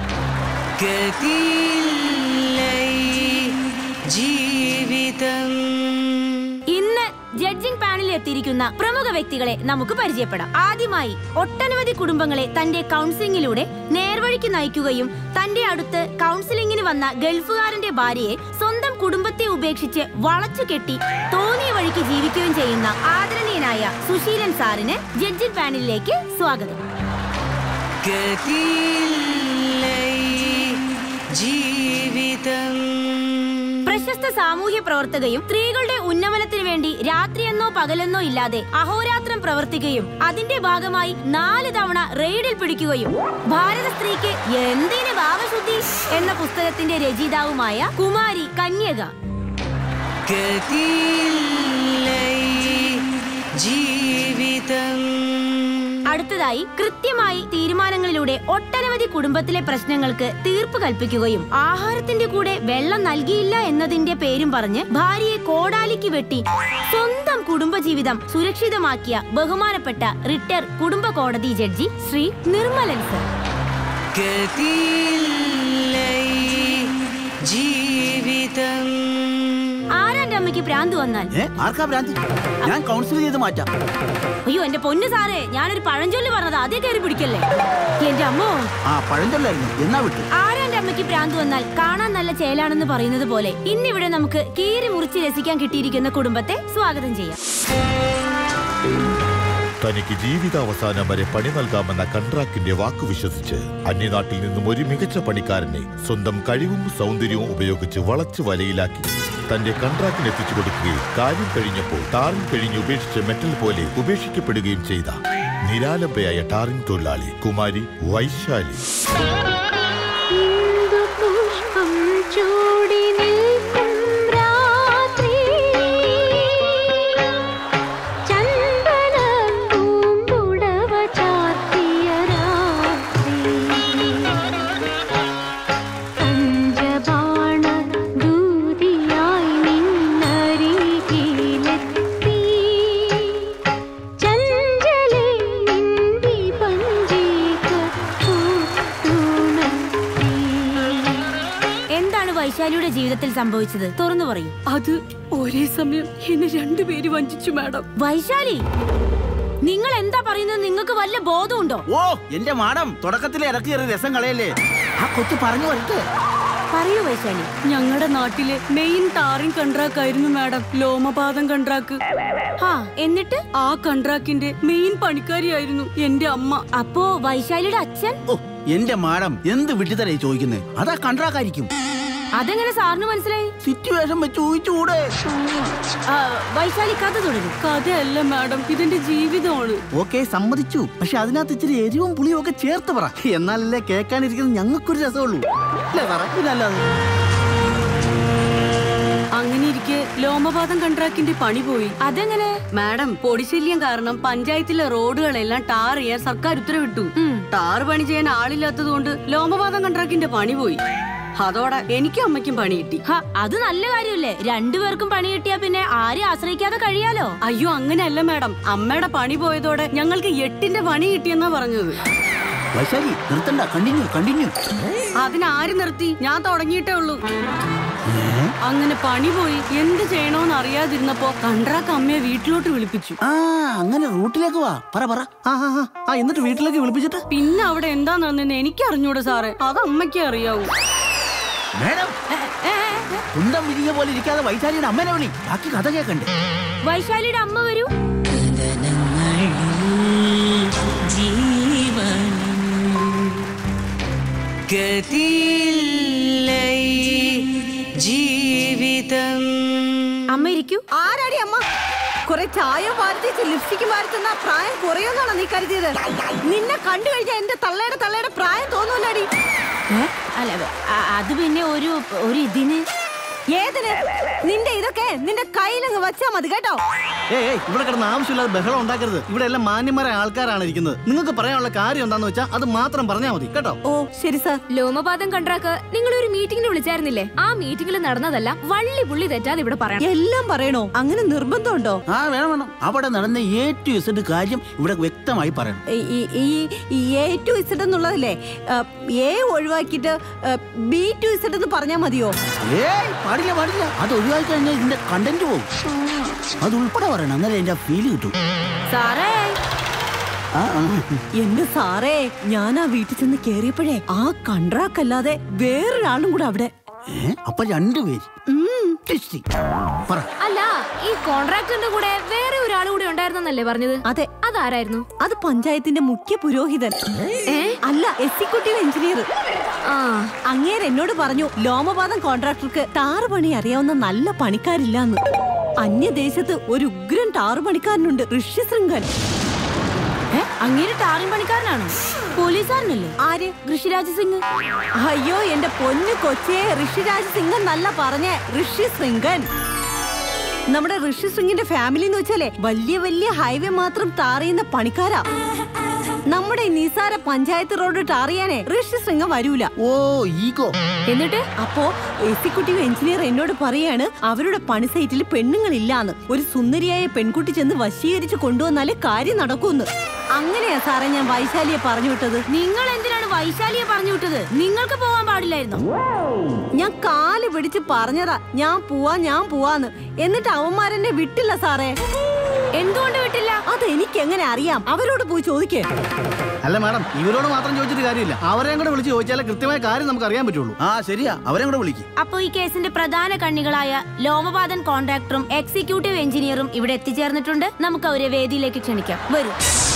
ഇന്ന് ജഡ്ജിംഗ് പാനലിൽ എത്തിയിരിക്കുന്ന പ്രമുഖ വ്യക്തികളെ നമുക്ക് പരിചയപ്പെടാം. ആദ്യമായി ഒട്ടനവധി കുടുംബങ്ങളെ തന്റെ കൗൺസിലിംഗിലൂടെ നേർവഴിക്ക് നയിക്കുകയും തന്റെ അടുത്ത് കൗൺസിലിംഗിന് വന്ന ഗൾഫുകാരന്റെ ഭാര്യയെ സ്വന്തം കുടുംബത്തെ ഉപേക്ഷിച്ച് വളച്ചു കെട്ടി തോന്നിയ വഴിക്ക് ജീവിക്കുകയും ചെയ്യുന്ന ആദരണീയനായ സുശീലൻ സാറിന് ജഡ്ജിംഗ് പാനലിലേക്ക് സ്വാഗതം. പ്രശസ്ത പ്രശസ്ത സാമൂഹ്യ പ്രവർത്തകയും സ്ത്രീകളുടെ ഉന്നമനത്തിനു വേണ്ടി രാത്രിയെന്നോ പകലെന്നോ ഇല്ലാതെ അഹോരാത്രം പ്രവർത്തിക്കുകയും അതിന്റെ ഭാഗമായി 4 തവണ റെയ്ഡിൽ പിടിക്കുകയും ഭാരത സ്ത്രീക്ക് എന്തിന് ഭാവശുദ്ധി എന്ന പുസ്തകത്തിന്റെ രചയിതാവുമായ കുമാരി കന്യക. അടുത്തതായി കൃത്യമായി തീരുമാനങ്ങളിലൂടെ ഒട്ടനവധി കുടുംബത്തിലെ പ്രശ്നങ്ങൾക്ക് തീർപ്പ് കൽപ്പിക്കുകയും ആഹാരത്തിന്റെ കൂടെ വെള്ളം നൽകിയില്ല എന്നതിന്റെ പേരും പറഞ്ഞ് ഭാര്യയെ കോടാലിക്ക് വെട്ടി സ്വന്തം കുടുംബജീവിതം സുരക്ഷിതമാക്കിയ ബഹുമാനപ്പെട്ട റിട്ടയർ കുടുംബ കോടതി ജഡ്ജി ശ്രീ നിർമ്മലൻ സർ. ആരാന്റെ അമ്മയ്ക്ക് ഭ്രാന്ത് വന്നാൽ ഞാൻ കൗൺസിൽ ചെയ്ത് മാറ്റാം. അയ്യോ എന്റെ പൊന്നു സാറേ, ഞാനൊരു പഴഞ്ചൊല്ല് പറഞ്ഞത് അതേ കയറി പിടിക്കല്ലേ എന്റെ അമ്മോ. പഴഞ്ചൊല്ലായിരുന്നു എന്നാ വിട്ടു. ആരാന്റെ അമ്മയ്ക്ക് ഭ്രാന്ത് വന്നാൽ കാണാൻ നല്ല ചേലാണെന്ന് പറയുന്നത് പോലെ ഇന്നിവിടെ നമുക്ക് കീറി മുറിച്ച് രസിക്കാൻ കിട്ടിയിരിക്കുന്ന കുടുംബത്തെ സ്വാഗതം ചെയ്യാം. തനിക്ക് ജീവിതാവസാനം വരെ പണി നൽകാമെന്ന കൺട്രാക്ടിന്റെ വാക്കു വിശ്വസിച്ച് അന്യനാട്ടിൽ നിന്നും ഒരു മികച്ച പണിക്കാരനെ സ്വന്തം കഴിവും സൗന്ദര്യവും ഉപയോഗിച്ച് വളച്ചു വലയിലാക്കി തന്റെ കൺട്രാക്ടിന് എത്തിച്ചു കൊടുക്കുകയും കാര്യം കഴിഞ്ഞപ്പോൾ ടാറിംഗ് കഴിഞ്ഞ് ഉപേക്ഷിച്ച മെറ്റൽ പോലെ ഉപേക്ഷിക്കപ്പെടുകയും ചെയ്ത നിരാലംബയായ ടാറിംഗ് തൊഴിലാളി കുമാരി വൈശാലി. വൈശാലിയുടെ ജീവിതത്തിൽ സംഭവിച്ചത് തുറന്നു പറയൂ. അത് ഒരേ സമയം എന്നെ 2 പേര് വഞ്ചിച്ചു മാഡം. വൈശാലി, നിങ്ങൾ എന്താ പറയുന്നത്? നിങ്ങൾക്ക് വല്ല ബോധമുണ്ടോ? ഓ എന്റെ മാഡം, തുടക്കത്തിലെ ഇറക്കിയ രസം കളയല്ലേ. ആ കൊച്ചു പറഞ്ഞു വരട്ടെ. പറയൂ വൈശാലി. ഞങ്ങളുടെ നാട്ടിലെ മെയിൻ ടാറിംഗ് കൺട്രാക്ട് ആയിരുന്നു മാഡം, ലോമപാതം കൺട്രാക്ട്. എന്നിട്ട് ആ കൺട്രാക്ടിന്റെ മെയിൻ പണിക്കാരിയായിരുന്നു എന്റെ അമ്മ. അപ്പോ വൈശാലിയുടെ അച്ഛൻ? ഓ എന്റെ മാഡം, എന്ത് വിട്ടിത്തരേ ചോദിക്കുന്നേ? അതാ കൺട്രാക്ടായിരിക്കും. അതെങ്ങനെ സാറിന് മനസ്സിലായി? സിറ്റുവേഷൻ വെച്ച് ഊഹിച്ചുകൂടെ? വൈശാലി കഥ തുടരും. കഥയല്ല മാഡം, ഇതെന്റെ ജീവിതമാണ്. ഓക്കെ സമ്മതിച്ചു, പക്ഷെ അതിനകത്ത് ഇച്ചിരി എരിവും പുളിയും ഒക്കെ ചേർത്ത് പറ, എന്നാലല്ലേ കേൾക്കാനിരിക്കുന്നത് ഞങ്ങൾക്കൊരു രസമുള്ളൂ. അങ്ങനെ ഇരിക്കെ ലോമപാതം കൺട്രാക്ടിന്റെ പണി പോയി. അതെങ്ങനെ മാഡം? പൊടിശല്യം കാരണം പഞ്ചായത്തിലെ റോഡുകളെല്ലാം ടാർ ചെയ്യാൻ സർക്കാർ ഉത്തരവിട്ടു. ടാർ പണി ചെയ്യാൻ ആളില്ലാത്തത് കൊണ്ട് ലോമപാതം കൺട്രാക്ടിന്റെ പണി പോയി. അതോടെ എനിക്കും അമ്മയ്ക്കും പണി കിട്ടി. അത് നല്ല കാര്യമല്ലേ? 2 പേർക്കും പണി കിട്ടിയാ പിന്നെ ആരെയും ആശ്രയിക്കാതെ കഴിയാലോ. അയ്യോ അങ്ങനെയല്ല മാഡം, അമ്മയുടെ പണി പോയതോടെ ഞങ്ങൾക്ക് 8ന്റെ പണി കിട്ടിയെന്നാ പറഞ്ഞത്. വൈശാലി നിർത്തണ്ട, കണ്ടിന്യൂ. അതിനാര് നിർത്തി? ഞാൻ തുടങ്ങിയിട്ടേ ഉള്ളൂ. അങ്ങനെ പണി പോയി എന്ത് ചെയ്യണോന്ന് അറിയാതിരുന്നപ്പോ കൺട്രാക്ട് അമ്മയെ വീട്ടിലോട്ട് വിളിപ്പിച്ചു. അങ്ങനെ റൂട്ടിലേക്ക് വാ, പറ. എന്നിട്ട് വീട്ടിലേക്ക് വിളിപ്പിച്ചിട്ട് പിന്നെ അവിടെ എന്താ നടന്നെന്ന് എനിക്ക് അറിഞ്ഞൂടെ സാറേ, അത് അമ്മയ്ക്കേ അറിയാവൂ. മേഡം, കുന്തം വിരിഞ്ഞ പോലെ ഇരിക്കാതെ വൈശാലിയുടെ അമ്മനെ വിളി, ബാക്കി കഥ കേൾക്കണ്ടേ. വൈശാലിയുടെ അമ്മ വരൂ. അമ്മ ഇരിക്കൂ. ആരാടി അമ്മ? കുറെ ചായ വാർത്തിച്ച് ലിപ്സ്റ്റിക്ക് വാർത്തുന്ന പ്രായം കുറയുന്നാണോ നീ കരുതിയത്? നിന്നെ കണ്ടു കഴിഞ്ഞാൽ എന്റെ തള്ളയുടെ പ്രായം തോന്നൂലടി. അല്ല അത് പിന്നെ ഒരു ഇതിന്. ഏതിന്? നിന്റെ ഇതൊക്കെ നിന്റെ കയ്യിലങ്ങ് വെച്ചാ മതി കേട്ടോ. ഇവിടെ കിടന്ന് ആവശ്യമില്ലാതെ ബഹളം ഉണ്ടാക്കരുത്. ഇവിടെ എല്ലാം മാന്യന്മാരായ ആൾക്കാരാണ് ഇരിക്കുന്നത്. നിങ്ങൾക്ക് പറയാനുള്ള കാര്യം എന്താന്ന് വെച്ചാൽ അത് മാത്രം പറഞ്ഞാൽ മതി കേട്ടോ. ഓ ശരി സാർ. ലോമപാതം കൺട്രാക്ട് നിങ്ങൾ ഒരു മീറ്റിംഗിന് വിളിച്ചായിരുന്നില്ലേ? ആ മീറ്റിംഗിൽ നടന്നതല്ല വള്ളി പുള്ളി തെറ്റാതെ ഇവിടെ പറയണം. എല്ലാം പറയണോ? അങ്ങനെ നിർബന്ധമുണ്ടോ? വേണം. അവിടെ നടന്ന A to Z കാര്യം ഇവിടെ വ്യക്തമായി പറയണം. ഈ A to Z എന്നുള്ളതല്ലേ, A ഒഴിവാക്കിയിട്ട് B to Z എന്ന് പറഞ്ഞാൽ മതിയോ? പാടില്ല. അത് ഒഴിവാക്കി കഴിഞ്ഞാൽ ഇതിന്റെ കണ്ടന്റ് പോകും. അത് ഉൾപ്പെടെ പറയണം, എന്നാലേ എന്റെ ഫീല് കിട്ടും. സാറേ, എന്റെ സാറേ, ഞാൻ ആ വീട്ടിൽ ചെന്ന് കേറിയപ്പോഴേ ആ കൺട്രാക്ട് അല്ലാതെ വേറൊരാളും കൂടെ അവിടെ. അപ്പൊ 2 പേര്. അല്ല, ഈ കോൺട്രാക്ടറിന്റെ കൂടെ വേറെ ഒരാൾ കൂടെ ഉണ്ടായിരുന്നല്ലേ പറഞ്ഞത്? അതെ. അതാരായിരുന്നു? അത് പഞ്ചായത്തിന്റെ മുഖ്യ പുരോഹിതൻ. അല്ല, എക്സിക്യൂട്ടീവ് എഞ്ചിനീയർ. അങ്ങേര് എന്നോട് പറഞ്ഞു ലോമപാതം കോൺട്രാക്ടർക്ക് ടാറ് പണി അറിയാവുന്ന നല്ല പണിക്കാരില്ലാന്ന്. അന്യദേശത്ത് ഒരു ഉഗ്രൻ ടാറ് പണിക്കാരനുണ്ട്, ഋഷ്യശൃംഗൻ. അങ്ങേര് ടാറിംഗ് പണിക്കാരനാണോ? പോലീസുകാരനല്ലേ? ആര്? ഋഷിരാജ് സിംഗ്. അയ്യോ എന്റെ പൊന്നു കൊച്ചേ, ഋഷിരാജ് സിംഗ് എന്നല്ല പറഞ്ഞേ, ഋഷ്യശൃംഗൻ. നമ്മുടെ ഋഷ്യശൃംഗിന്റെ ഫാമിലി എന്ന് വെച്ചാലേ വലിയ വലിയ ഹൈവേ മാത്രം ടാർ ചെയ്യുന്ന പണിക്കാരാ. നമ്മുടെ നിസാര പഞ്ചായത്ത് റോഡ് ടാർ ചെയ്യാനേ ഋഷ്യശൃംഗം വരൂല. എന്നിട്ട് അപ്പോ എക്സിക്യൂട്ടീവ് എഞ്ചിനീയർ എന്നോട് പറയാണ് അവരുടെ പണി സൈറ്റിൽ പെണ്ണുങ്ങളില്ലാന്ന്. ഒരു സുന്ദരിയായ പെൺകുട്ടി ചെന്ന് വശീകരിച്ച് കൊണ്ടുവന്നാലേ കാര്യം നടക്കൂന്ന്. അങ്ങനെയാ സാറേ ഞാൻ വൈശാലിയെ പറഞ്ഞു വിട്ടത്. നിങ്ങൾ എന്തിനാണ് വൈശാലിയെ പറഞ്ഞു വിട്ടത്? നിങ്ങൾക്ക് പോവാൻ പാടില്ലായിരുന്നു. ഞാൻ കാല് പിടിച്ച് പറഞ്ഞതാ ഞാൻ പോവാന്ന്. എന്നിട്ട് അവന്മാരെന്നെ വിട്ടില്ല സാറേ. എന്തുകൊണ്ട് വിട്ടില്ല? അത് എനിക്ക് എങ്ങനെ അറിയാം? അവരോട് പോയി ചോദിക്കേ. അല്ല മാഡം, ഇവരോട് മാത്രം ചോദിച്ചിട്ട് കാര്യമില്ല. അവരെ കൂടെ വിളിച്ച് ചോദിച്ചാലേ കൃത്യമായ കാര്യം നമുക്ക് അറിയാൻ പറ്റുള്ളൂ. ശരിയാ, അവരെ കൂടെ വിളിക്കും. അപ്പൊ ഈ കേസിന്റെ പ്രധാന കണ്ണികളായ ലോമപാതൻ കോൺട്രാക്ടറും എക്സിക്യൂട്ടീവ് എഞ്ചിനീയറും ഇവിടെ എത്തിച്ചേർന്നിട്ടുണ്ട്. നമുക്ക് അവരെ വേദിയിലേക്ക് ക്ഷണിക്കാം. വരൂ.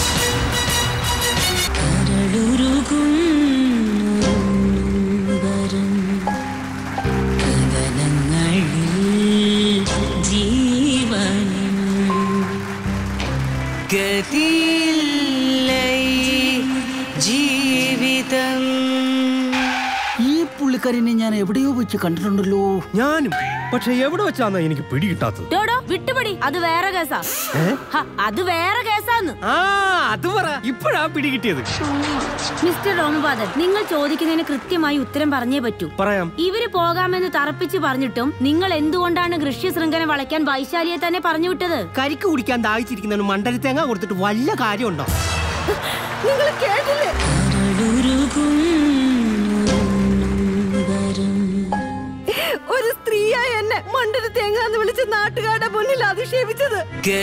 ജീവിതം. ഈ പുള്ളിക്കാരനെ ഞാൻ എവിടെയോ വെച്ച് കണ്ടിട്ടുണ്ടല്ലോ. ഞാനും, പക്ഷെ എവിടെ വെച്ചാന്ന് എനിക്ക് പിടികിട്ടാത്തത്. വിട്ടുപടി, അത് വേറെ കേസാ. അത് വേറെ കേസാന്ന്. അത് പറ, ഇപ്പോഴാ പിടികിട്ടിയത്. മിസ്റ്റർ ലോമപാതൻ, നിങ്ങൾ ചോദിക്കുന്നതിന് കൃത്യമായി ഉത്തരം പറഞ്ഞേ പറ്റൂ. പറയാം. ഇവര് പോകാമെന്ന് തറപ്പിച്ച് പറഞ്ഞിട്ടും നിങ്ങൾ എന്തുകൊണ്ടാണ് ഋഷ്യശൃംഖനെ വളയ്ക്കാൻ വൈശാലിയെ തന്നെ പറഞ്ഞു വിട്ടത്? കരിക്ക് കുടിക്കാൻ ദാഹിച്ചിരിക്കുന്നതിന് മണ്ടരി തേങ്ങ കൊടുത്തിട്ട് വല്ല കാര്യമുണ്ടോ? നിങ്ങൾ കേട്ടില്ലേ? ഒരു സ്ത്രീയായ എന്നെ മണ്ടരി തേങ്ങ എന്ന് വിളിച്ച് നാട്ടുകാരുടെ മുന്നിൽ അധിക്ഷേപിച്ചത്.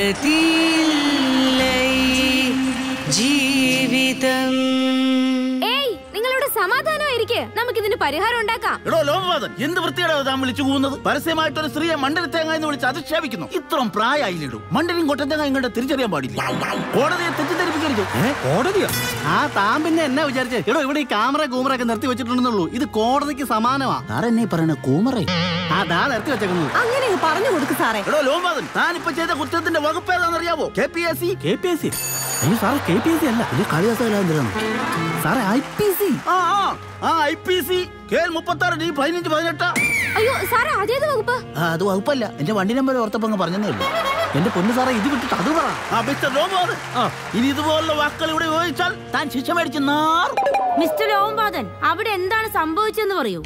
ജീവിതം. നിങ്ങളുടെ സമാധാനമായിരിക്കെ നമുക്ക് ഇതിന് പരിഹാരം ഉണ്ടാക്കാം. എന്ത് വൃത്തിയാണ് താൻ വിളിച്ചു പോകുന്നത്? പരസ്യമായിട്ട് ഒരു സ്ത്രീയെ മണ്ടരി തേങ്ങ എന്ന് വിളിച്ച് അധിക്ഷേപിക്കുന്നു. ഇത്രയും പ്രായമായില്ലടൂ. മണ്ടരിയും കൊട്ടത്തേങ്ങ ഇങ്ങോട്ട് തിരിച്ചറിയാൻ പാടില്ല. കോടതിയെ തെറ്റിദ്ധരിപ്പിക്കരുത്. കോടതിയോ? താൻ പിന്നെ എന്നാ വിചാരിച്ചേ? ഇവിടെ ഈ ക്യാമറ കൂമറ ഒക്കെ നിർത്തി വെച്ചിട്ടുണ്ടെന്നുള്ളൂ. ഇത് കോടതിക്ക് സമാനമാ. ആരെന്നെ പറയണ കൂമറേ? അതാ നിർത്തി വെച്ചേക്കുന്നത്. അങ്ങനെ പറഞ്ഞു കൊടുക്ക് സാറേ. ലോമപാതൻ, താൻ ഇപ്പൊ ചെയ്ത കുറ്റത്തിന്റെ വകുപ്പ് ഏതാണെന്നറിയാവോ? KPSC. അയ്യോ സാറേ, KPSC അല്ല. സാറേ IPC. IPC KL 36D1518. അയ്യോ സാറേ, അതേത് വകുപ്പ്? അത് വകുപ്പല്ല. എന്റെ വണ്ടി നമ്പർ ഓർത്തപ്പോ പറഞ്ഞതേ ഉള്ളൂ. എന്റെ പൊന്നു സാറേ, ഇത് വിട്ടിട്ട് അത് പറ. മിസ്റ്റർ ലോമപാതൻ, ഇനി ഇതുപോലുള്ള വാക്കുകൾ ഇവിടെ ഉപയോഗിച്ചാൽ താൻ ശിക്ഷ മേടിച്ച് നാറും. മിസ്റ്റർ ലോമപാതൻ, അവിടെ എന്താണ് സംഭവിച്ചെന്ന് പറയൂ.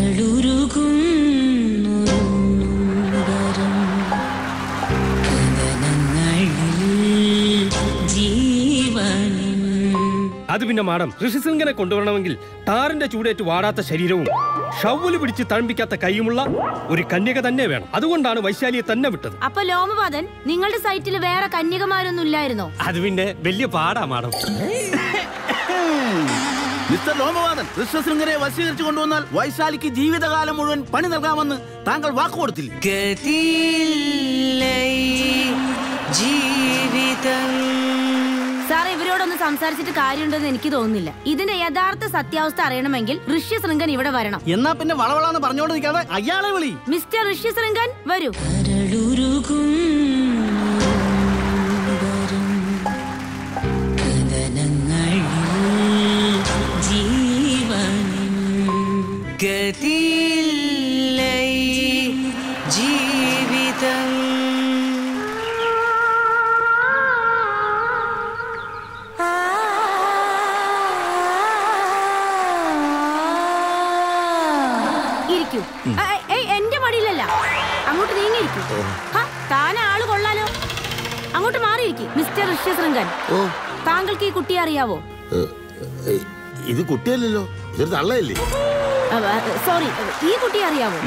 അത് പിന്നെ മാഡം, ഋഷിശൃംഖനെ കൊണ്ടുവരണമെങ്കിൽ ടാറിന്റെ ചൂടേറ്റ് വാടാത്ത ശരീരവും ഷവ്വല് പിടിച്ച് തഴമ്പിക്കാത്ത കൈയുമുള്ള ഒരു കന്യക തന്നെ വേണം. അതുകൊണ്ടാണ് വൈശാലിയെ തന്നെ വിട്ടത്. അപ്പൊ ലോമപാതൻ, നിങ്ങളുടെ സൈറ്റിൽ വേറെ കന്യകമാരൊന്നും ഇല്ലായിരുന്നോ? അത് പിന്നെ വലിയ പാടാ മാഡം. മിസ്റ്റർ ലോമപാതൻ, ഋഷ്യശൃംഖനെ വശീകരിച്ചു കൊണ്ടുവന്നാൽ വൈശാലിക്ക് ജീവിതകാലം മുഴുവൻ പണി നൽകാമെന്ന് താങ്കൾ വാക്ക് കൊടുത്തില്ല. ജീവിതം. സാറേ, ഇവരോടൊന്ന് സംസാരിച്ചിട്ട് കാര്യമുണ്ടെന്ന് എനിക്ക് തോന്നുന്നില്ല. ഇതിന്റെ യഥാർത്ഥ സത്യാവസ്ഥ അറിയണമെങ്കിൽ ഋഷ്യശൃംഖൻ ഇവിടെ വരണം. എന്നാ പിന്നെ വളവളാന്ന് പറഞ്ഞോണ്ട് നിൽക്കാതെ അയാളെ വിളി. മിസ്റ്റർ ഋഷ്യശൃംഖൻ, വരൂ. ജീവിതം. ഇരിക്കൂ. എന്റെ മടിയിലല്ല, അങ്ങോട്ട് നീങ്ങിയിരിക്കൂ. താൻ ആള് കൊള്ളാലോ. അങ്ങോട്ട് മാറിയിരിക്കും. മിസ്റ്റർ ഋഷ്യശൃംഖൻ, താങ്കൾക്ക് ഈ കുട്ടിയെ അറിയാവോ? ഇത് കുട്ടിയല്ലല്ലോ, ഇതൊരു തള്ളയല്ലേ? സോറി, ഈ കുട്ടിയെ അറിയാവോ?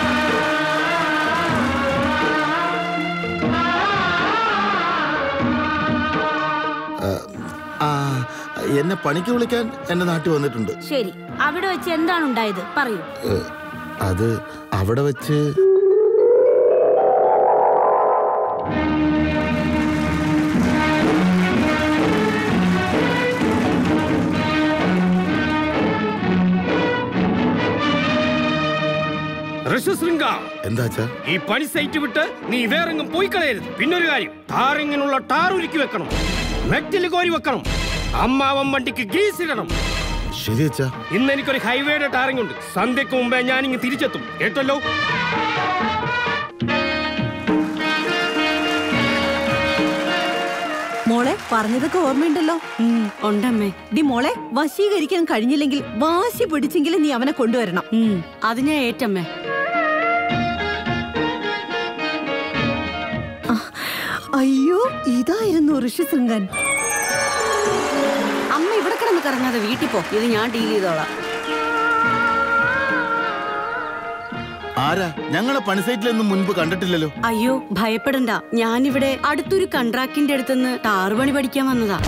എന്നെ പണിക്ക് വിളിക്കാൻ എന്റെ നാട്ടിൽ വന്നിട്ടുണ്ട്. ശരി, അവിടെ വെച്ച് എന്താണ് ഉണ്ടായത് പറയൂ. അത് അവിടെ വെച്ച് ഋഷിശൃംഗ, എന്താ ഈ പണി സൈറ്റ് വിട്ട് നീ വേറെങ്ങും പോയി കളയരുത്. പിന്നൊരു കാര്യം, ടാറിങ്ങിനുള്ള ടാർ ഒരുക്കി വെക്കണം, മെറ്റൽ കോരി വെക്കണം, അമ്മാവൻ വണ്ടിക്ക് ഗ്രീസ് ഇടണം. ശരി അച്ഛാ. ഇന്ന് എനിക്കൊരു ഹൈവേയുടെ ടാറിംഗ് ഉണ്ട്. സന്ധ്യക്ക് മുമ്പേ ഞാനിങ്ങ് തിരിച്ചെത്തും. കേട്ടല്ലോ? മോളെ പറഞ്ഞതൊക്കെ ഓർമ്മയുണ്ടല്ലോ? ഉണ്ടമ്മേ. ഡി മോളെ, വശീകരിക്കാൻ കഴിഞ്ഞില്ലെങ്കിൽ വാശി പിടിച്ചെങ്കിലും നീ അവനെ കൊണ്ടുവരണം. അത് ഞാൻ ഏറ്റമ്മേ. അയ്യോ, ഇതായിരുന്നു ഋഷിശൃംഗൻ. അമ്മ ഇവിടെ കിടന്ന് കറങ്ങാതെ വീട്ടിൽ പോ, ഇത് ഞാൻ ഡീൽ ചെയ്തോളാം. ആരാ? ഞങ്ങളെ പണി സൈറ്റിലൊന്നും മുൻപ് കണ്ടിട്ടില്ലല്ലോ. അയ്യോ ഭയപ്പെടണ്ട, ഞാനിവിടെ അടുത്തൊരു കൺട്രാക്ടിന്റെ അടുത്തുനിന്ന് ടാറ് പണി പഠിക്കാൻ വന്നതാ.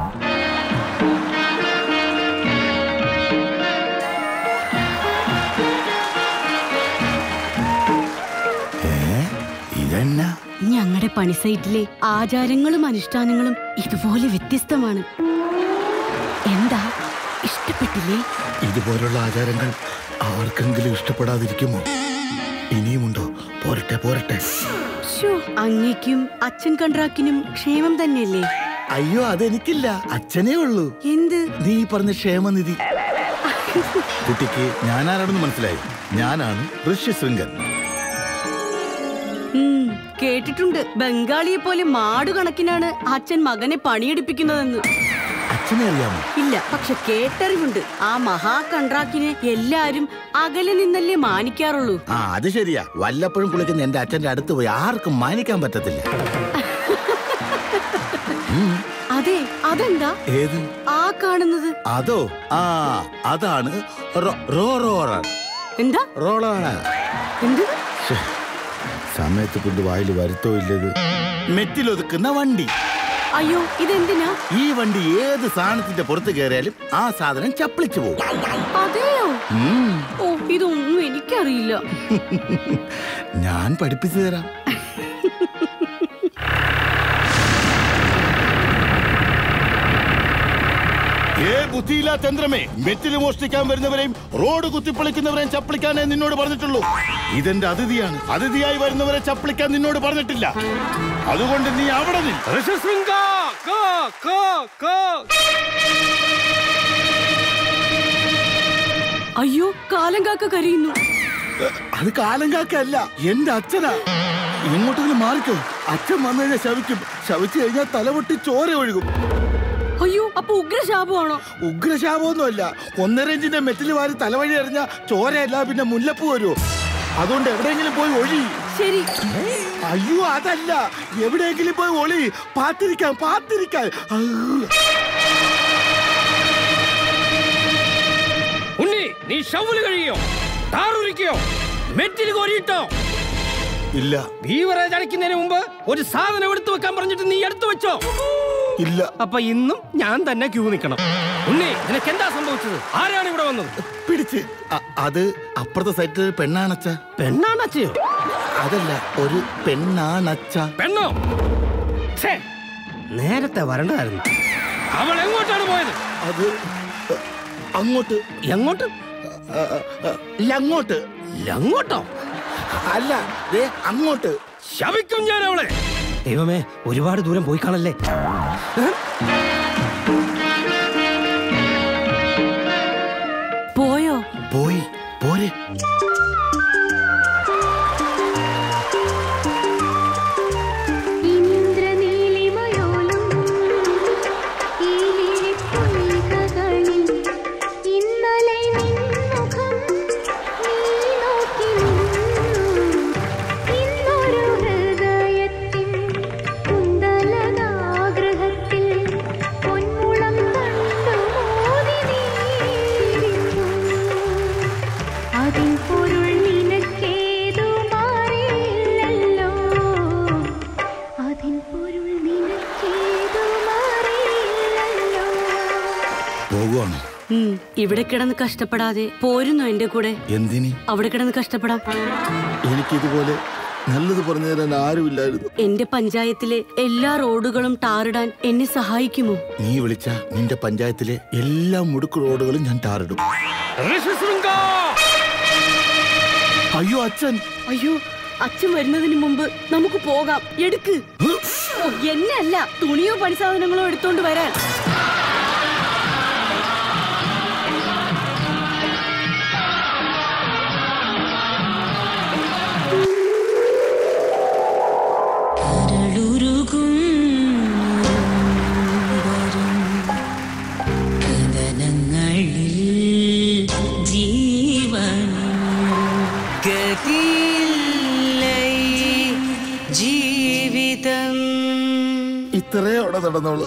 ഇതെന്നാ? ഞങ്ങളുടെ പണി സൈറ്റിലെ ആചാരങ്ങളും അനുഷ്ഠാനങ്ങളും ഇതുപോലെ വ്യത്യസ്തമാണ്. എന്താ, ഇഷ്ടപ്പെട്ടില്ലേ? ഇതുപോലുള്ള ആചാരങ്ങൾ ആർക്കെങ്കിലും ഇഷ്ടപ്പെടാതിരിക്കുമോ? ഇനിയുമുണ്ടോ? പോരട്ടെ പോരട്ടെ. അങ്ങേക്കും അച്ഛൻ കൺട്രാക്കിനും ക്ഷേമം തന്നെയല്ലേ? അയ്യോ, അതെനിക്കില്ല, അച്ഛനേ ഉള്ളൂ. എന്ത്? നീ പറഞ്ഞ ക്ഷേമനിധി. കുട്ടിക്ക് ഞാനാരാണെന്ന് മനസ്സിലായി. ഞാനാണ് ഋഷിശൃംഗൻ. കേട്ടിട്ടുണ്ട്, ബംഗാളിയെ പോലെ മാടുകണക്കിനാണ് അച്ഛൻ മകനെ പണിയെടുപ്പിക്കുന്നതെന്ന്. അച്ഛനെ അറിയാമോ? ഇല്ല, പക്ഷെ കേട്ടറിവുണ്ട്. ആ മഹാ കൺട്രാക്കിനെ എല്ലാരും അകലെ നിന്നല്ലേ മാനിക്കാറുള്ളൂ. ആ, അത് ശരിയാ. വല്ലപ്പോഴും കുളിക്കുന്ന എന്റെ അച്ഛന്റെ അടുത്ത് പോയി ആർക്കും മാനിക്കാൻ പറ്റത്തില്ല. അതെ, അതെന്താ? ഏത്? ആ കാണുന്നത്. അതോ? ആ, അതാണ് എന്താ? റോളാണ്. എന്ത്? സമയത്ത് കൊണ്ട് വായിൽ വരുത്തോ ഇല്ലത്. മെറ്റിലൊതുക്കുന്ന വണ്ടി. അയ്യോ, ഇതെന്തിനാ? ഈ വണ്ടി ഏത് സാധനത്തിന്റെ പുറത്ത് കയറിയാലും ആ സാധനം ചപ്പിളിച്ചു പോകും. അതെയോ? ഓ, ഇതൊന്നും എനിക്കറിയില്ല. ഞാൻ പഠിപ്പിച്ചു തരാം. ബുദ്ധിയില്ലാത്ത യന്ത്രമേ, മെറ്റിൽ മോഷ്ടിക്കാൻ വരുന്നവരെയും റോഡ് കുത്തിപ്പൊളിക്കുന്നവരെയും ചപ്പിളിക്കാനേ നിന്നോട് പറഞ്ഞിട്ടുള്ളൂ. ഇതെന്റെ അതിഥിയാണ്. അതിഥിയായി വരുന്നവരെ ചപ്പിളിക്കാൻ നിന്നോട് പറഞ്ഞിട്ടില്ല. അതുകൊണ്ട് നീ അവിടെ അയ്യോ, കാലം കാക്ക കരയുന്നു. അത് കാലം കാക്കല്ല, എന്റെ അച്ഛനാ. എങ്ങോട്ടെങ്കിലും മാറിക്കോ. അച്ഛൻ വന്നു കഴിഞ്ഞാൽ ശവിക്കും. ശവിച്ചു കഴിഞ്ഞാൽ തലപൊട്ടി ചോര ഒഴുകും. അയ്യോ, അപ്പൊ ഉഗ്രശാപമാണോ? ഉഗ്രശാപമൊന്നുമല്ല. 1.5 ഇഞ്ചിന്റെ മെറ്റിൽ വാരി തലവഴി എറിഞ്ഞ ചോരയല്ല, പിന്നെ മുല്ലപ്പൂ വരുമോ? അതുകൊണ്ട് എവിടെയെങ്കിലും പോയി ഒഴി. ശരി. അയ്യോ, അതല്ല, എവിടെയെങ്കിലും പോയി ഒളി. പാത്തിരിക്കാൻ. ഉണ്ണി, നീ ഷവല് കഴിയോ? ടാറുരിക്കോ? മെറ്റിൽ കോരിയിട്ടോ? ഇല്ല. ബീവറേജ് അടയ്ക്കുന്നതിന് മുമ്പ് ഒരു സാധനം എടുത്തു വെക്കാൻ പറഞ്ഞിട്ട് നീ എടുത്തു വെച്ചോ? ഇല്ല. അപ്പൊ ഇന്നും ഞാൻ തന്നെ ക്യൂ നിൽക്കണം. ഉണ്ണി, നിനക്ക് എന്താ സംഭവിച്ചത്? ആരാണ് ഇവിടെ വന്നത്? പിടിച്ച്. അത് അപ്പുറത്തെ സൈറ്റിൽ പെണ്ണാണച്ച. പെണ്ണാണച്ചയോ? അതല്ല, ഒരു പെണ്ണാണച്ച. പെണ്ണോ? നേരത്തെ വരണ്ടായിരുന്നു. അവൾ എങ്ങോട്ടാണ് പോയത്? അത് അങ്ങോട്ട്. എങ്ങോട്ട്? അങ്ങോട്ട്. അങ്ങോട്ടോ? അല്ല, അങ്ങോട്ട്. ശപിക്കും ഞാൻ അവളെ. ദൈവമേ, ഒരുപാട് ദൂരം പോയി കാണല്ലേ. പോയോ? പോയി. പോരെ. ഇവിടെ കിടന്ന് കഷ്ടപ്പെടാതെ പോരുന്നു എന്റെ കൂടെ. എന്തിന്? അവിടെ കിടന്ന് കഷ്ടപ്പെടാം. എനിക്കിതുപോലെ നല്ലത് പറഞ്ഞു തരാൻ ആരുമില്ലായിരുന്നു. എന്റെ പഞ്ചായത്തിലെ എല്ലാ റോഡുകളും ടാറിടാൻ എന്നെ സഹായിക്കുമോ? നീ വിളിച്ച നിന്റെ പഞ്ചായത്തിലെ എല്ലാ മുടുക്ക് റോഡുകളും ഞാൻ ടാറിടും. അയ്യോ അച്ഛൻ. അയ്യോ അച്ഛൻ വരുന്നതിന് മുമ്പ് നമുക്ക് പോകാം. എടുക്ക്. എന്നെ അല്ല, തുണിയോ പണിസാധനങ്ങളോ എടുത്തോണ്ട് വരാൻ. ഇത്രയോടെ നടന്നോളൂ.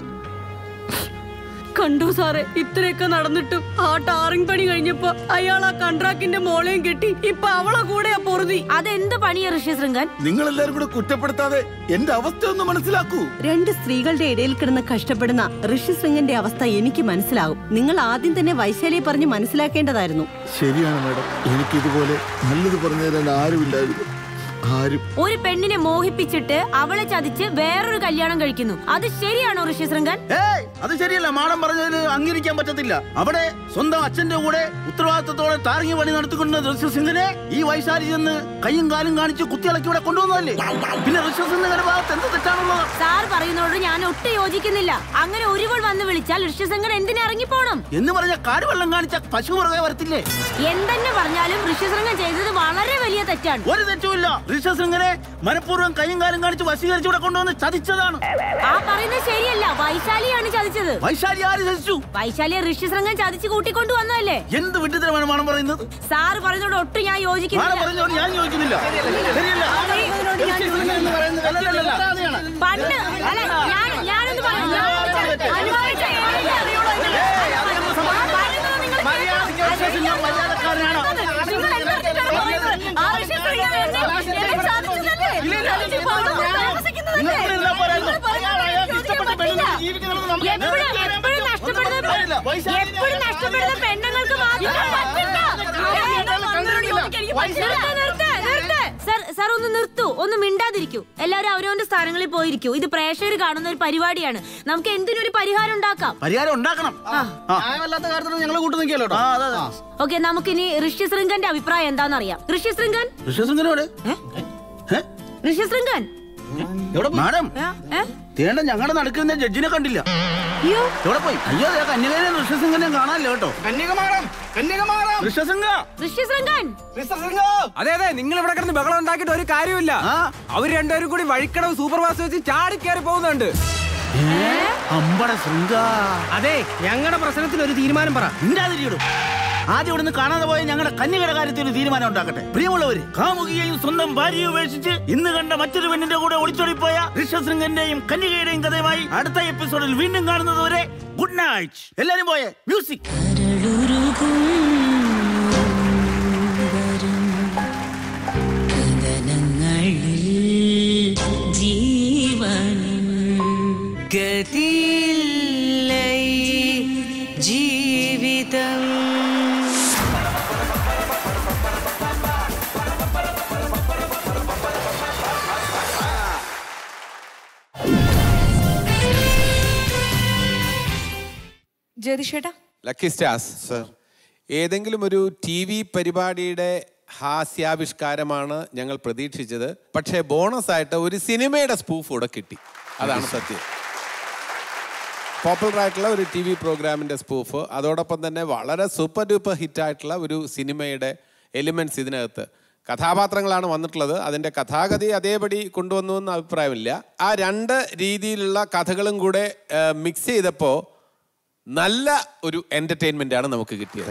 കണ്ടു സാറേ, ഇത്രയൊക്കെ നടന്നിട്ടും ആ ടാറിംഗ് പണി കഴിഞ്ഞപ്പോ അയാൾ ആ കൺട്രാക്ടിന്റെ മോളെയും കെട്ടി ഇപ്പൊ അവളെ കൂടെയാ പൊറുതി. അതെന്ത് പണിയാ ഋഷ്യശൃംഗൻ? നിങ്ങൾ എല്ലാരും കൂടെ കുറ്റപ്പെടുത്താതെ എന്റെ അവസ്ഥ ഒന്ന് മനസ്സിലാക്കൂ. രണ്ട് സ്ത്രീകളുടെ ഇടയിൽ കിടന്ന് കഷ്ടപ്പെടുന്ന ഋഷ്യശൃംഗന്റെ അവസ്ഥ എനിക്ക് മനസ്സിലാകും. നിങ്ങൾ ആദ്യം തന്നെ വൈശാലിയെ പറഞ്ഞ് മനസ്സിലാക്കേണ്ടതായിരുന്നു. ശരിയാണ് മാഡം, എനിക്കിതുപോലെ നല്ലത് പറഞ്ഞു തരാൻ ആരുമില്ലായിരുന്നു. ഒരു പെണ്ണിനെ മോഹിപ്പിച്ചിട്ട് അവളെ ചതിച്ച് വേറൊരു കല്യാണം കഴിക്കുന്നു. അത് ശരിയാണോ ഋഷ്യശൃംഗൻ? അത് ശരിയല്ല. മാഡം പറഞ്ഞതിൽ അംഗീകരിക്കാൻ പറ്റത്തില്ല. അവിടെ സ്വന്തം അച്ഛന്റെ കൂടെ ഉത്തരവാദിത്തത്തോടെ ടാറിംഗ് പണി നടത്തിക്കൊണ്ട ഋഷ്യശൃംഗനെ ഈ വൈശാലി ചെന്ന് കയ്യും കാലും കാണിച്ച് കുത്തിയിളക്കി ഇവിടെ കൊണ്ടുവന്നതല്ലേ? പിന്നെ ഋഷ്യശൃംഗന്റെ ഭാഗത്ത് എന്ത് തെറ്റാണുള്ളത്? സാർ പറയുന്നതോട് ഞാൻ ഒട്ടും യോജിക്കുന്നില്ല. അങ്ങനെ ഒരുവൾ വന്ന് വിളിച്ചാൽ ഋഷ്യശൃംഗൻ എന്തിനെ ഇറങ്ങിപ്പോണം എന്ന് പറഞ്ഞ കാടുവെള്ളം കാണിച്ച പശു പുറകെ വരത്തില്ലേ? എന്തെന്നെ പറഞ്ഞാലും ഋഷ്യശൃംഗൻ ചെയ്തത് വളരെ വലിയ തെറ്റാണ്. ഒരു തെറ്റുമില്ല. ഋഷ്യശൃംഗനെ മനഃപൂർവ്വം കയ്യും കാലും കാണിച്ച് വശീകരിച്ച് ഇവിടെ കൊണ്ടുവന്ന് ചതിച്ചതാണ്. ആ പറയുന്നത് ശരിയല്ല. വൈശാലിയാണ് ചതിച്ചത്. വൈശാലി ആര് ചതിച്ചു? വൈശാലിയെ ഋഷ്യശൃംഗൻ ചതിച്ച് കൂട്ടിക്കൊണ്ടു വന്നതല്ലേ? എന്ത് വിട്ടുതരമാണ് മാഡം പറയുന്നത്? സാറ് പറഞ്ഞതോട് ഒട്ടും ഞാൻ യോജിക്കുന്നില്ല. ഞാൻ യോജിക്കുന്നില്ല. പണ്ട് അല്ല, ഞാനൊന്ന് പറഞ്ഞു. എപ്പോഴും നഷ്ടപ്പെടുന്ന പെണ്ണുങ്ങൾക്ക് സാർ ഒന്ന് നിർത്തൂ, ഒന്ന് മിണ്ടാതിരിക്കൂ. എല്ലാവരും അവരവന്റെ സ്ഥാനങ്ങളിൽ പോയിരിക്കൂ. ഇത് പ്രേക്ഷകർ കാണുന്ന ഒരു പരിപാടിയാണ്. നമുക്ക് എന്തിനൊരു പരിഹാരം ഉണ്ടാക്കാം. പരിഹാരം ഉണ്ടാക്കണം. ഞങ്ങൾ കൂട്ടു നിൽക്കല്ലോ. ഓക്കെ, നമുക്കിനി ഋഷ്യശൃംഗന്റെ അഭിപ്രായം എന്താണെന്നറിയാം. ഋഷ്യശൃംഗൻ മാഡം തേണ്ട ഞങ്ങളുടെ നടക്കുന്ന ജഡ്ജിനെ കണ്ടില്ല. എവിടെ പോയി? അയ്യോ, കന്യകനെ ഋഷ്യശൃംഗനെ കാണാനില്ല കേട്ടോ. അതെ അതെ, നിങ്ങൾ ഇവിടെ കിടന്ന് ബഹളം ഉണ്ടാക്കിയിട്ട് ഒരു കാര്യമില്ല. അവർ രണ്ടുപേരും കൂടി വഴിക്കടവ് സൂപ്പർ ഫാസ്റ്റ് വെച്ച് ചാടി കയറി പോകുന്നുണ്ട്. അതെ, ഞങ്ങളുടെ പ്രശ്നത്തിൽ ഒരു തീരുമാനം പറ. ആദ്യം ഇവിടുന്ന് കാണാതെ പോയ ഞങ്ങളുടെ കന്യകയുടെ കാര്യത്തിൽ ഒരു തീരുമാനം ഉണ്ടാക്കട്ടെ. പ്രിയമുള്ളവര്, കാമുകിയെയും സ്വന്തം ഭാര്യയെ ഉപേക്ഷിച്ച് ഇന്ന് കണ്ട മറ്റൊരു പെണ്ണിന്റെ കൂടെ ഒളിച്ചോടിപ്പോയ ഋഷ്യശൃംഗന്റെയും കന്യകയുടെയും കഥയുമായി അടുത്ത എപ്പിസോഡിൽ വീണ്ടും കാണുന്നതുവരെ ഗുഡ് നൈറ്റ്. എല്ലാരും പോയേ. മ്യൂസിക്. ജീവിതം ജ്യോതിഷേട്ടാ, ലക്കി സ്റ്റാർസ് സർ, ഏതെങ്കിലും ഒരു TV പരിപാടിയുടെ ഹാസ്യാവിഷ്കാരമാണ് ഞങ്ങൾ പ്രതീക്ഷിച്ചത്. പക്ഷേ ബോണസ് ആയിട്ട് ഒരു സിനിമയുടെ സ്പൂഫ് കൂടെ കിട്ടി. അതാണ് സത്യം. പോപ്പുലർ ആയിട്ടുള്ള ഒരു TV പ്രോഗ്രാമിൻ്റെ സ്പൂഫ്, അതോടൊപ്പം തന്നെ വളരെ സൂപ്പർ ഡൂപ്പർ ഹിറ്റായിട്ടുള്ള ഒരു സിനിമയുടെ എലിമെൻറ്റ്സ് ഇതിനകത്ത്. കഥാപാത്രങ്ങളാണ് വന്നിട്ടുള്ളത്. അതിൻ്റെ കഥാഗതി അതേപടി കൊണ്ടുവന്നു എന്ന് അഭിപ്രായമില്ല. ആ രണ്ട് രീതിയിലുള്ള കഥകളും കൂടെ മിക്സ് ചെയ്തപ്പോൾ നല്ല ഒരു എൻ്റർടൈൻമെൻ്റ് ആണ് നമുക്ക് കിട്ടിയത്.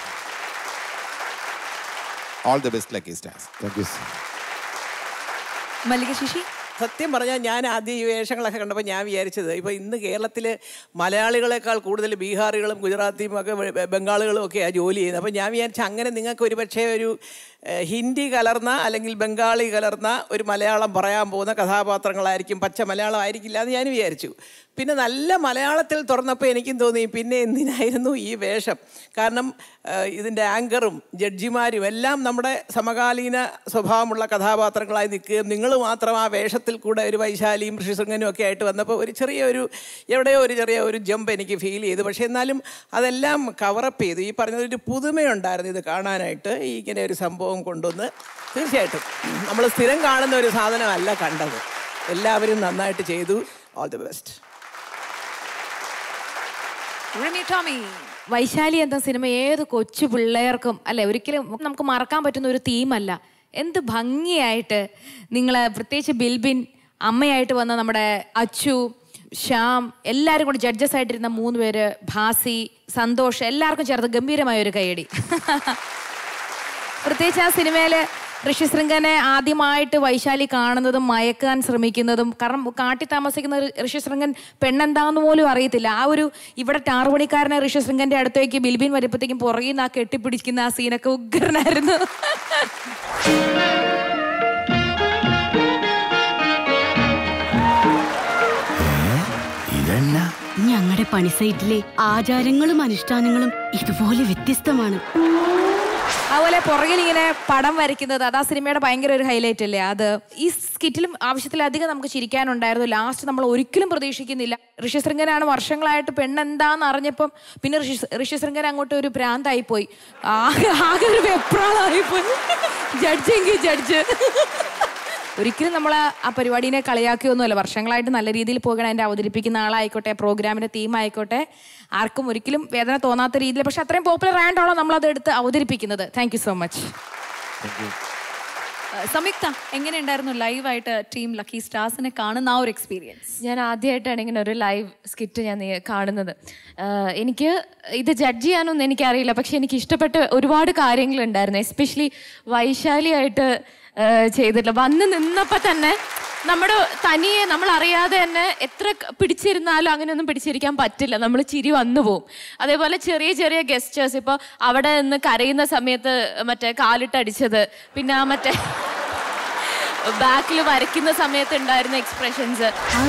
All the best lucky stars. Thank you sir. Mallika Sasi, സത്യം പറഞ്ഞാൽ ഞാൻ ആദ്യം ഈ വേഷങ്ങളൊക്കെ കണ്ടപ്പോൾ ഞാൻ വിചാരിച്ചത് ഇപ്പോൾ ഇന്ന് കേരളത്തിൽ മലയാളികളെക്കാൾ കൂടുതൽ ബീഹാറികളും ഗുജറാത്തിയും ഒക്കെ ബംഗാളികളും ഒക്കെയാണ് ജോലി ചെയ്യുന്നത്. അപ്പോൾ ഞാൻ വിചാരിച്ച അങ്ങനെ നിങ്ങൾക്ക് ഒരു പക്ഷേ ഒരു ഹിന്ദി കലർന്ന അല്ലെങ്കിൽ ബംഗാളി കലർന്ന ഒരു മലയാളം പറയാൻ പോകുന്ന കഥാപാത്രങ്ങളായിരിക്കും, പച്ച മലയാളം ആയിരിക്കില്ല എന്ന് ഞാൻ വിചാരിച്ചു. പിന്നെ നല്ല മലയാളത്തിൽ തുറന്നപ്പോൾ എനിക്കും തോന്നി പിന്നെ എന്തിനായിരുന്നു ഈ വേഷം. കാരണം ഇതിൻ്റെ ആങ്കറും ജഡ്ജിമാരും എല്ലാം നമ്മുടെ സമകാലീന സ്വഭാവമുള്ള കഥാപാത്രങ്ങളായി നിൽക്കുകയും നിങ്ങൾ മാത്രം ആ വേഷത്തിൽ കൂടെ ഒരു വൈശാലിയും ഋഷ്യശൃംഗനും ഒക്കെ ആയിട്ട് വന്നപ്പോൾ ഒരു എവിടെയോ ഒരു ചെറിയ ഒരു ജമ്പ് എനിക്ക് ഫീൽ ചെയ്തു. പക്ഷേ എന്നാലും അതെല്ലാം കവറപ്പ് ചെയ്തു. ഈ പറഞ്ഞതൊരു പുതുമയുണ്ടായിരുന്നു ഇത് കാണാനായിട്ട്. ഇങ്ങനെ ഒരു സംഭവം സംഭവം കൊണ്ടുവന്ന് തീർച്ചയായിട്ടും നമ്മൾ സ്ഥിരം കാണുന്ന ഒരു സാധനമല്ല കണ്ടത്. എല്ലാവരും നന്നായിട്ട് ചെയ്തു. All the best. വൈശാലി എന്ന സിനിമ ഏത് കൊച്ചു പിള്ളേർക്കും അല്ലെ ഒരിക്കലും നമുക്ക് മറക്കാൻ പറ്റുന്ന ഒരു തീമല്ല. എന്ത് ഭംഗിയായിട്ട് നിങ്ങൾ പ്രത്യേകിച്ച് ബിൽബിൻ, അമ്മയായിട്ട് വന്ന നമ്മുടെ അച്ചു, ശ്യാം, എല്ലാവരും കൂടി ജഡ്ജസ് ആയിട്ടിരുന്ന 3 പേര്, ഭാസി, സന്തോഷ്, എല്ലാവർക്കും ചേർത്ത് ഗംഭീരമായ ഒരു കൈയടി. പ്രത്യേകിച്ച് ആ സിനിമയിൽ ഋഷിശൃംഗനെ ആദ്യമായിട്ട് വൈശാലി കാണുന്നതും മയക്കാൻ ശ്രമിക്കുന്നതും, കാരണം കാട്ടി താമസിക്കുന്ന ഋഷിശൃംഗൻ പെണ്ണെന്താന്ന് പോലും അറിയത്തില്ല. ആ ഒരു ഇവിടെ ടാറുപണിക്കാരനെ ഋഷിശൃംഗന്റെ അടുത്തേക്ക് ബിൽബിൻ വരുമ്പോഴത്തേക്കും പുറകിൽ നിന്ന് ആ കെട്ടിപ്പിടിക്കുന്ന ആ സീനൊക്കെ ഉഗ്രനായിരുന്നു. ഞങ്ങളുടെ പണി സൈറ്റിലെ ആചാരങ്ങളും അനുഷ്ഠാനങ്ങളും ഇതുപോലെ വ്യത്യസ്തമാണ്. അതുപോലെ പുറകിൽ ഇങ്ങനെ പടം വരയ്ക്കുന്നത് അത് ആ സിനിമയുടെ ഭയങ്കര ഒരു ഹൈലൈറ്റ് അല്ലേ. അത് ഈ സ്കിറ്റിലും ആവശ്യത്തിലധികം നമുക്ക് ചിരിക്കാനുണ്ടായിരുന്നു. ലാസ്റ്റ് നമ്മൾ ഒരിക്കലും പ്രതീക്ഷിക്കുന്നില്ല. ഋഷിശൃംഗനാണ് വർഷങ്ങളായിട്ട് പെണ്ണെന്താന്ന് അറിഞ്ഞപ്പം പിന്നെ ഋഷിശൃംഗൻ അങ്ങോട്ട് ഒരു ഭ്രാന്തായിപ്പോയി, ആകെ ഒരു വെപ്രാളായിപ്പോയി. ജഡ്ജെങ്കിൽ ജഡ്ജ്. ഒരിക്കലും നമ്മൾ ആ പരിപാടിനെ കളിയാക്കിയൊന്നുമല്ല. വർഷങ്ങളായിട്ട് നല്ല രീതിയിൽ പോകണം. അതിൻ്റെ അവതരിപ്പിക്കുന്ന ആളായിക്കോട്ടെ, പ്രോഗ്രാമിൻ്റെ തീം ആയിക്കോട്ടെ, ആർക്കും ഒരിക്കലും വേദന തോന്നാത്ത രീതിയിൽ, പക്ഷെ അത്രയും പോപ്പുലർ ആയിട്ടാണോ നമ്മളത് എടുത്ത് അവതരിപ്പിക്കുന്നത്. Thank you so much. Samyuktha, എങ്ങനെയുണ്ടായിരുന്നു ലൈവായിട്ട് ടീം ലക്കി സ്റ്റാർസിനെ കാണുന്ന ആ ഒരു എക്സ്പീരിയൻസ്? ഞാൻ ആദ്യമായിട്ടാണ് ഇങ്ങനെ ഒരു ലൈവ് സ്കിറ്റ് ഞാൻ കാണുന്നത്. എനിക്ക് ഇത് ജഡ്ജ് ചെയ്യാനൊന്നും എനിക്കറിയില്ല, പക്ഷെ എനിക്ക് ഇഷ്ടപ്പെട്ട ഒരുപാട് കാര്യങ്ങളുണ്ടായിരുന്നു. എസ്പെഷ്യലി വൈശാലിയായിട്ട് ചെയ്തിട്ടില്ല. വന്ന് നിന്നപ്പോൾ തന്നെ നമ്മുടെ തനിയെ നമ്മൾ അറിയാതെ തന്നെ എത്ര പിടിച്ചിരുന്നാലും അങ്ങനെയൊന്നും പിടിച്ചിരിക്കാൻ പറ്റില്ല, നമ്മൾ ചിരി വന്നു പോവും. അതേപോലെ ചെറിയ ചെറിയ ഗെസ്റ്റേഴ്സ്, ഇപ്പോൾ അവിടെ നിന്ന് കരയുന്ന സമയത്ത് മറ്റേ കാലിട്ടടിച്ചത്, പിന്നെ ആ മറ്റേ ബാക്കിൽ വരയ്ക്കുന്ന സമയത്ത് ഉണ്ടായിരുന്ന എക്സ്പ്രഷൻസ്,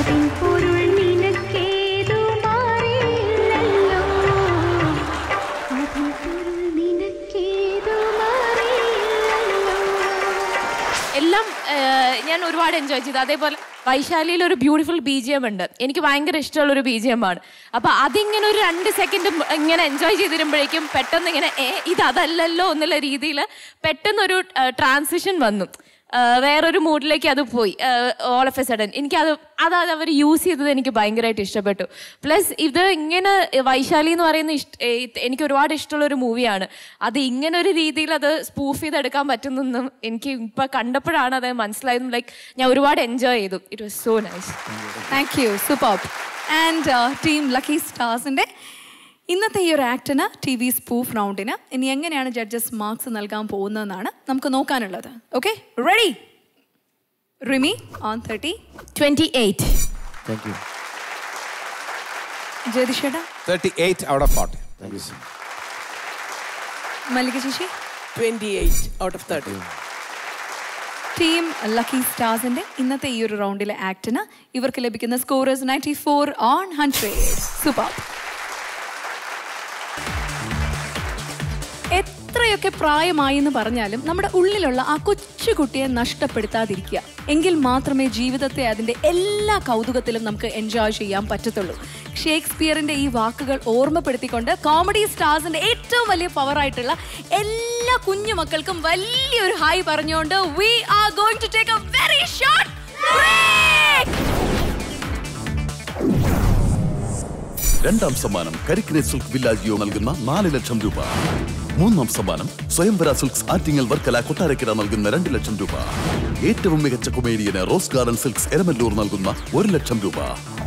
എല്ലാം ഞാൻ ഒരുപാട് എൻജോയ് ചെയ്തു. അതേപോലെ വൈശാലിയിൽ ഒരു ബ്യൂട്ടിഫുൾ BGM ഉണ്ട്, എനിക്ക് ഭയങ്കര ഇഷ്ടമുള്ളൊരു BGM ആണ്. അപ്പോൾ അതിങ്ങനെ ഒരു 2 സെക്കൻഡ് ഇങ്ങനെ എൻജോയ് ചെയ്തിരുമ്പോഴേക്കും പെട്ടെന്ന് ഇങ്ങനെ ഇതല്ലല്ലോ എന്നുള്ള രീതിയിൽ പെട്ടെന്നൊരു ട്രാൻസിഷൻ വന്നു. വേറൊരു മൂഡിലേക്ക് അത് പോയി. ഓൾ ഓഫ് എ സഡൻ എനിക്കത് അവർ യൂസ് ചെയ്തത് എനിക്ക് ഭയങ്കരമായിട്ട് ഇഷ്ടപ്പെട്ടു. പ്ലസ് ഇത് ഇങ്ങനെ വൈശാലി എന്ന് പറയുന്ന എനിക്ക് ഒരുപാട് ഇഷ്ടമുള്ളൊരു മൂവിയാണ്. അത് ഇങ്ങനെ ഒരു രീതിയിൽ അത് സ്പൂഫ് ചെയ്തെടുക്കാൻ പറ്റുന്നെന്നും എനിക്ക് ഇപ്പം കണ്ടപ്പോഴാണ് അത് മനസ്സിലായത്. ലൈക്ക് ഞാൻ ഒരുപാട് എൻജോയ് ചെയ്തു. It was so nice. Thank you. Super. And team lucky സ്റ്റാർസിൻ്റെ ഇന്നത്തെ ഈ ഒരു ആക്ടിന് TV സ്പൂഫ് റൗണ്ടിന് ഇനി എങ്ങനെയാണ് ജഡ്ജസ് മാർക്സ് നൽകാൻ പോകുന്നതെന്നാണ് നമുക്ക് നോക്കാനുള്ളത്. Okay, ready? Rimi on 30. 28. Thank you. ജ്യോതിഷേട്ടാ 38 out of 40. Thank you sir. Mallika ചേച്ചി 28 out of 30. ടീം ലക്കി സ്റ്റാർസിന്റെ ഇന്നത്തെ ഈ ഒരു റൗണ്ടിലെ ആക്ടിന് ഇവർക്ക് ലഭിക്കുന്ന സ്കോറേഴ്സ് 94 on 100. സൂപ്പർ. എത്രയൊക്കെ പ്രായമായി എന്ന് പറഞ്ഞാലും നമ്മുടെ ഉള്ളിലുള്ള ആ കൊച്ചുകുട്ടിയെ നഷ്ടപ്പെടുത്താതിരിക്കുക, എങ്കിൽ മാത്രമേ ജീവിതത്തെ അതിൻ്റെ എല്ലാ കൗതുകത്തിലും നമുക്ക് എൻജോയ് ചെയ്യാൻ പറ്റത്തുള്ളൂ. ഷേക്സ്പിയറിന്റെ ഈ വാക്കുകൾ ഓർമ്മപ്പെടുത്തിക്കൊണ്ട് കോമഡി സ്റ്റാർസിന്റെ ഏറ്റവും വലിയ പവർ ആയിട്ടുള്ള എല്ലാ കുഞ്ഞുമക്കൾക്കും വലിയൊരു ഹായ് പറഞ്ഞുകൊണ്ട് we are going to take a very short break. രണ്ടാം സമ്മാനം കരിക്കിനെ സിൽക്ക് വില്ലാജിയോ നൽകുന്ന 4 ലക്ഷം രൂപ. മൂന്നാം സമ്മാനം സ്വയംവര സിൽക്സ് ആറ്റിങ്ങൽ വർക്കല കൊട്ടാരക്കര നൽകുന്ന 2 ലക്ഷം രൂപ. ഏറ്റവും മികച്ച കൊമേഡിയന് റോസ് ഗാർഡൻ സിൽക്സ് എരമല്ലൂർ നൽകുന്ന 1 ലക്ഷം രൂപ.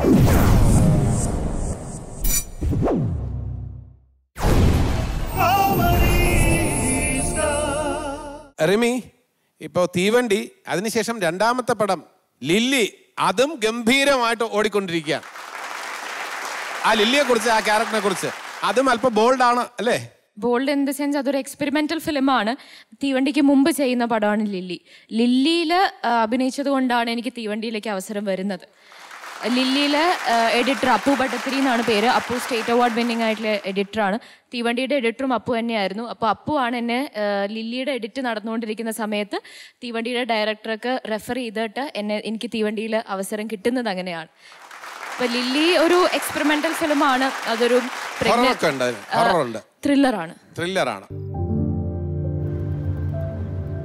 റിമി, ഇപ്പോൾ തീവണ്ടി, അതിനുശേഷം രണ്ടാമത്തെ പടം ലില്ലി, അതും ഗംഭീരമായിട്ട് ഓടിക്കൊണ്ടിരിക്കുകയാണ്. ആ ലില്ലിയെ കുറിച്ച്, ആ ക്യാരക്ടറിനെ കുറിച്ച്, അതും അല്പം ബോൾഡാണ് അല്ലേ? ബോൾഡ് ഇൻ ദ സെൻസ് അതൊരു എക്സ്പെരിമെന്റൽ ഫിലിമാണ്. തീവണ്ടിക്ക് മുമ്പ് ചെയ്യുന്ന പടമാണ് ലില്ലി. ലില്ലിയിൽ അഭിനയിച്ചത് കൊണ്ടാണ് എനിക്ക് തീവണ്ടിയിലേക്ക് അവസരം വരുന്നത്. ലില്ലിയിലെ എഡിറ്റർ അപ്പു ഭട്ടത്തിരി എന്നാണ് പേര്. അപ്പു സ്റ്റേറ്റ് അവാർഡ് വിന്നിംഗ് ആയിട്ടുള്ള എഡിറ്ററാണ്. തീവണ്ടിയുടെ എഡിറ്ററും അപ്പു തന്നെയായിരുന്നു. അപ്പോൾ അപ്പു ആണ് എന്നെ ലില്ലിയുടെ എഡിറ്റ് നടന്നുകൊണ്ടിരിക്കുന്ന സമയത്ത് തീവണ്ടിയുടെ ഡയറക്ടർക്ക് റെഫർ ചെയ്തിട്ട് എനിക്ക് തീവണ്ടിയിൽ അവസരം കിട്ടുന്നത് അങ്ങനെയാണ്. അപ്പോൾ ലില്ലി ഒരു എക്സ്പെരിമെന്റൽ ഫിലിമാണ്. അതൊരു ത്രില്ലറാണ്.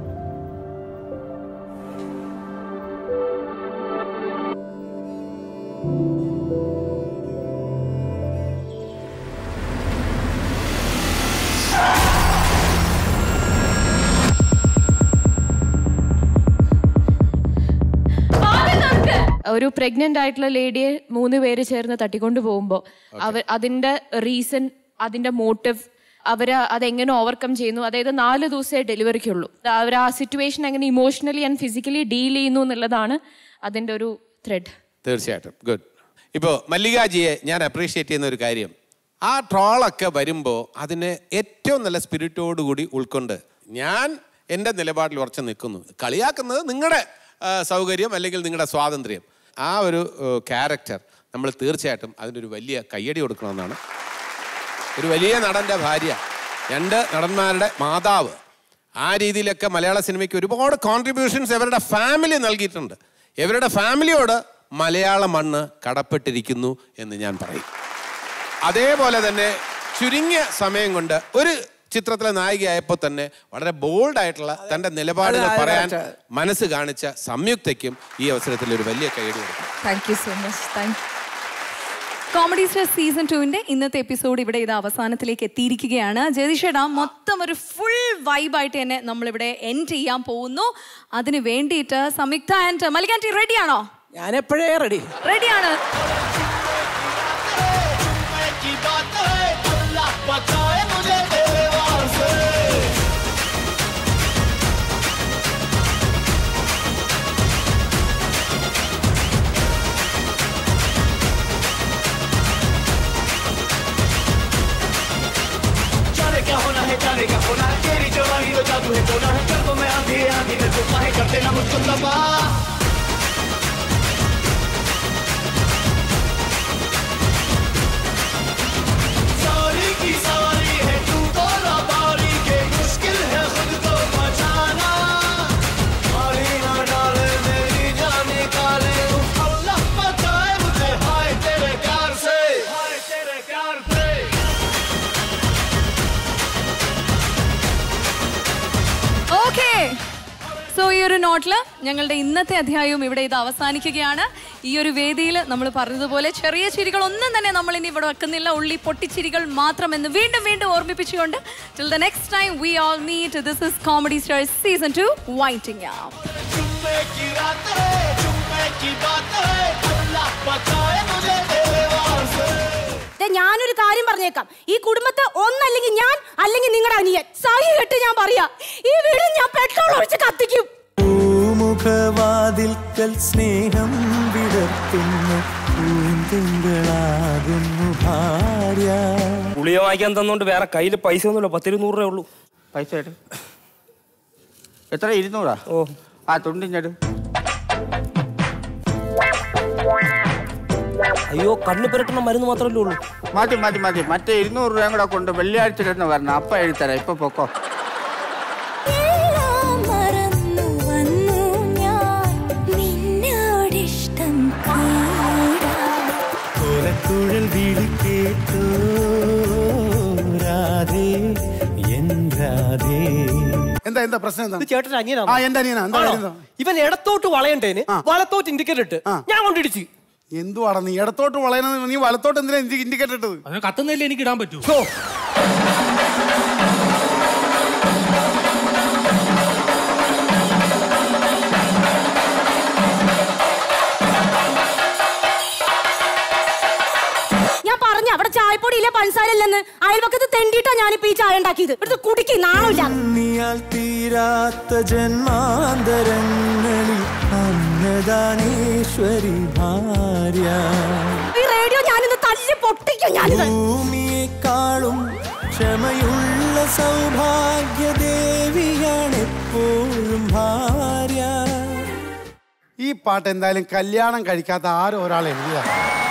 ഒരു പ്രഗ്നന്റ് ആയിട്ടുള്ള ലേഡിയെ 3 പേര് ചേർന്ന് തട്ടിക്കൊണ്ട് പോകുമ്പോൾ അതിന്റെ റീസൺ, അതിന്റെ മോട്ടീവ്, അവര് അതെങ്ങനെ ഓവർകം ചെയ്യുന്നു, അതായത് 4 ദിവസമേ ഡെലിവറിക്കുള്ളൂ, അവർ ആ സിറ്റുവേഷൻ എങ്ങനെ ഇമോഷണലി ആൻഡ് ഫിസിക്കലി ഡീൽ ചെയ്യുന്നു എന്നുള്ളതാണ് അതിന്റെ ഒരു ത്രെഡ്. തീർച്ചയായിട്ടും ഗുഡ്. ഇപ്പോൾ മല്ലികാജിയെ ഞാൻ അപ്രീഷിയേറ്റ് ചെയ്യുന്ന ഒരു കാര്യം, ആ ട്രോളൊക്കെ വരുമ്പോൾ അതിനെ ഏറ്റവും നല്ല സ്പിരിറ്റോടുകൂടി ഉൾക്കൊണ്ട് ഞാൻ എൻ്റെ നിലപാടിൽ ഉറച്ചു നിൽക്കുന്നു. കളിയാക്കുന്നത് നിങ്ങളുടെ സൗകര്യം അല്ലെങ്കിൽ നിങ്ങളുടെ സ്വാതന്ത്ര്യം. ആ ഒരു ക്യാരക്ടർ നമ്മൾ തീർച്ചയായിട്ടും അതിനൊരു വലിയ കയ്യടി കൊടുക്കണമെന്നാണ്. ഒരു വലിയ നടൻ്റെ ഭാര്യ, 2 നടന്മാരുടെ മാതാവ്, ആ രീതിയിലൊക്കെ മലയാള സിനിമയ്ക്ക് ഒരുപാട് കോൺട്രിബ്യൂഷൻസ് ഇവരുടെ ഫാമിലി നൽകിയിട്ടുണ്ട്. ഇവരുടെ ഫാമിലിയോട് മലയാള മണ്ണ് കടപ്പെട്ടിരിക്കുന്നു എന്ന് ഞാൻ പറയും. അതേപോലെ തന്നെ ചുരുങ്ങിയ സമയം കൊണ്ട് ഒരു ചിത്രത്തിലെ നായികയായപ്പോൾ തന്നെ വളരെ ബോൾഡായിട്ടുള്ള തൻ്റെ നിലപാടുകൾ പറയാൻ മനസ്സ് കാണിച്ച സംയുക്തയ്ക്കും ഈ അവസരത്തിൽ ഒരു വലിയ കൈയടി കൊടുക്കും. Thank you so much. Thank you. Comedy star season 2 ഇന്നത്തെ എപ്പിസോഡ് ഇവിടെ ഇത് അവസാനത്തിലേക്ക് എത്തിയിരിക്കുകയാണ്. ജയതിഷേടാ, മൊത്തം ഒരു ഫുൾ വൈബായിട്ട് തന്നെ നമ്മളിവിടെ എൻഡ് ചെയ്യാൻ പോകുന്നു. അതിന് വേണ്ടിയിട്ട് സംയുക്ത ആൻഡ് മല്ലികാന്റി റെഡിയാണോ? ഞാൻ എപ്പോഴേ റെഡിയാണ്. जाने क्या होना है, तेरी जवानी तो जादू है, कोना है कर दो मैं आंधी आंधी में तूफान कर देना मुझको तबाह. सारी की सारी है तू तो ना बारी के, मुश्किल है खुद को बचाना. मारी ना डाले मेरी जान निकाले, अल्लाह बचाए मुझे हाय तेरे प्यार से, हाय तेरे प्यार से. ഓക്കേ, സോ ഈ ഒരു നോട്ടിൽ ഞങ്ങളുടെ ഇന്നത്തെ അധ്യായവും ഇവിടെ ഇത് അവസാനിക്കുകയാണ്. ഈ ഒരു വേദിയിൽ നമ്മൾ പറഞ്ഞതുപോലെ ചെറിയ ചിരികൾ ഒന്നും തന്നെ നമ്മൾ ഇനി ഇവിടെ വെക്കുന്നില്ല, ഉള്ളി പൊട്ടിച്ചിരികൾ മാത്രമെന്ന് വീണ്ടും വീണ്ടും ഓർമ്മിപ്പിച്ചുകൊണ്ട് till the next time we all meet, this is Comedy Stars Season 2 winding up. ഞാനൊരു കാര്യം പറഞ്ഞേക്കാം, ഈ കുടുംബത്തെ ഒന്നല്ലെങ്കിൽ ഞാൻ അല്ലെങ്കിൽ നിങ്ങളുടെ അനിയൻ സഹി കെട്ട് ഞാൻ പറയാ, ഈ വീട് ഞാൻ പെട്രോൾ ഒഴിച്ച് കത്തിക്കും. മുഖവാതിൽക്കൽ സ്നേഹം വിടർത്തുന്നു പൂന്തിങ്കളാകുന്നു ഭാര്യ. ഗുളിക വാങ്ങിക്കാൻ തന്നോണ്ട് വേറെ കയ്യിൽ പൈസ ഒന്നുമില്ല, 10-200 രൂപ ഉള്ളൂ. പൈസ എത്ര? 200? ഓ, ആ തൊണ്ടിഞ്ഞട്. അയ്യോ, കണ്ണു പുരട്ടുന്ന മരുന്ന് മാത്രമല്ലേ ഉള്ളൂ. മതി മതി മതി, മറ്റേ 200 രൂപയും കൂടെ കൊണ്ട് വെള്ളിയാഴ്ച തന്നെ വരണം, അപ്പ എഴുതരാം. ഇപ്പൊ പൊക്കോ. എന്താ പ്രശ്നം? എന്താ ചേട്ടൻ അനിയനാ? എന്റെ അനിയനാ. ഇവൻ ഇടത്തോട്ട് വളയണ്ടേന് വലത്തോട്ട് ഇൻഡിക്കേറ്റർ ഇട്ട് ഞാൻ കൊണ്ടിടിച്ച്. എന്തുവാടാ നീ ഇടത്തോട്ട് വളയുന്നത്? നീ വലത്തോട്ട് എന്തിനാ ഇൻഡിക്കേറ്റർ ഇട്ടത്? കത്തുന്നതിൽ എനിക്ക് ഇടാൻ പറ്റൂ. ഞാൻ പറഞ്ഞ അവിടെ ചായപ്പൊടിയില്ല പഞ്ചസാരല്ലെന്ന്, അയൽവക്കത്ത് തെണ്ടിയിട്ടാ ഞാനിപ്പോ ഈ ചായ ഉണ്ടാക്കിയത്. എടുത്ത് കുടിക്ക്, നാണില്ല. തീരാത്ത ജന്മാന്തരങ്ങളിൽ അന്നദാനേശ്വരി ഭാര്യ. ഈ റേഡിയോ ഞാനിന്ന് തല്ലി പൊട്ടിക്കും. ഞാനിത് ഭൂമിയെക്കാളും ക്ഷമയുള്ള സൗഭാഗ്യദേവിയാണ് എപ്പോഴും ഭാര്യ. ഈ പാട്ട് എന്തായാലും കല്യാണം കഴിക്കാത്ത ആരോ ഒരാൾ എഴുതിയതാണ്.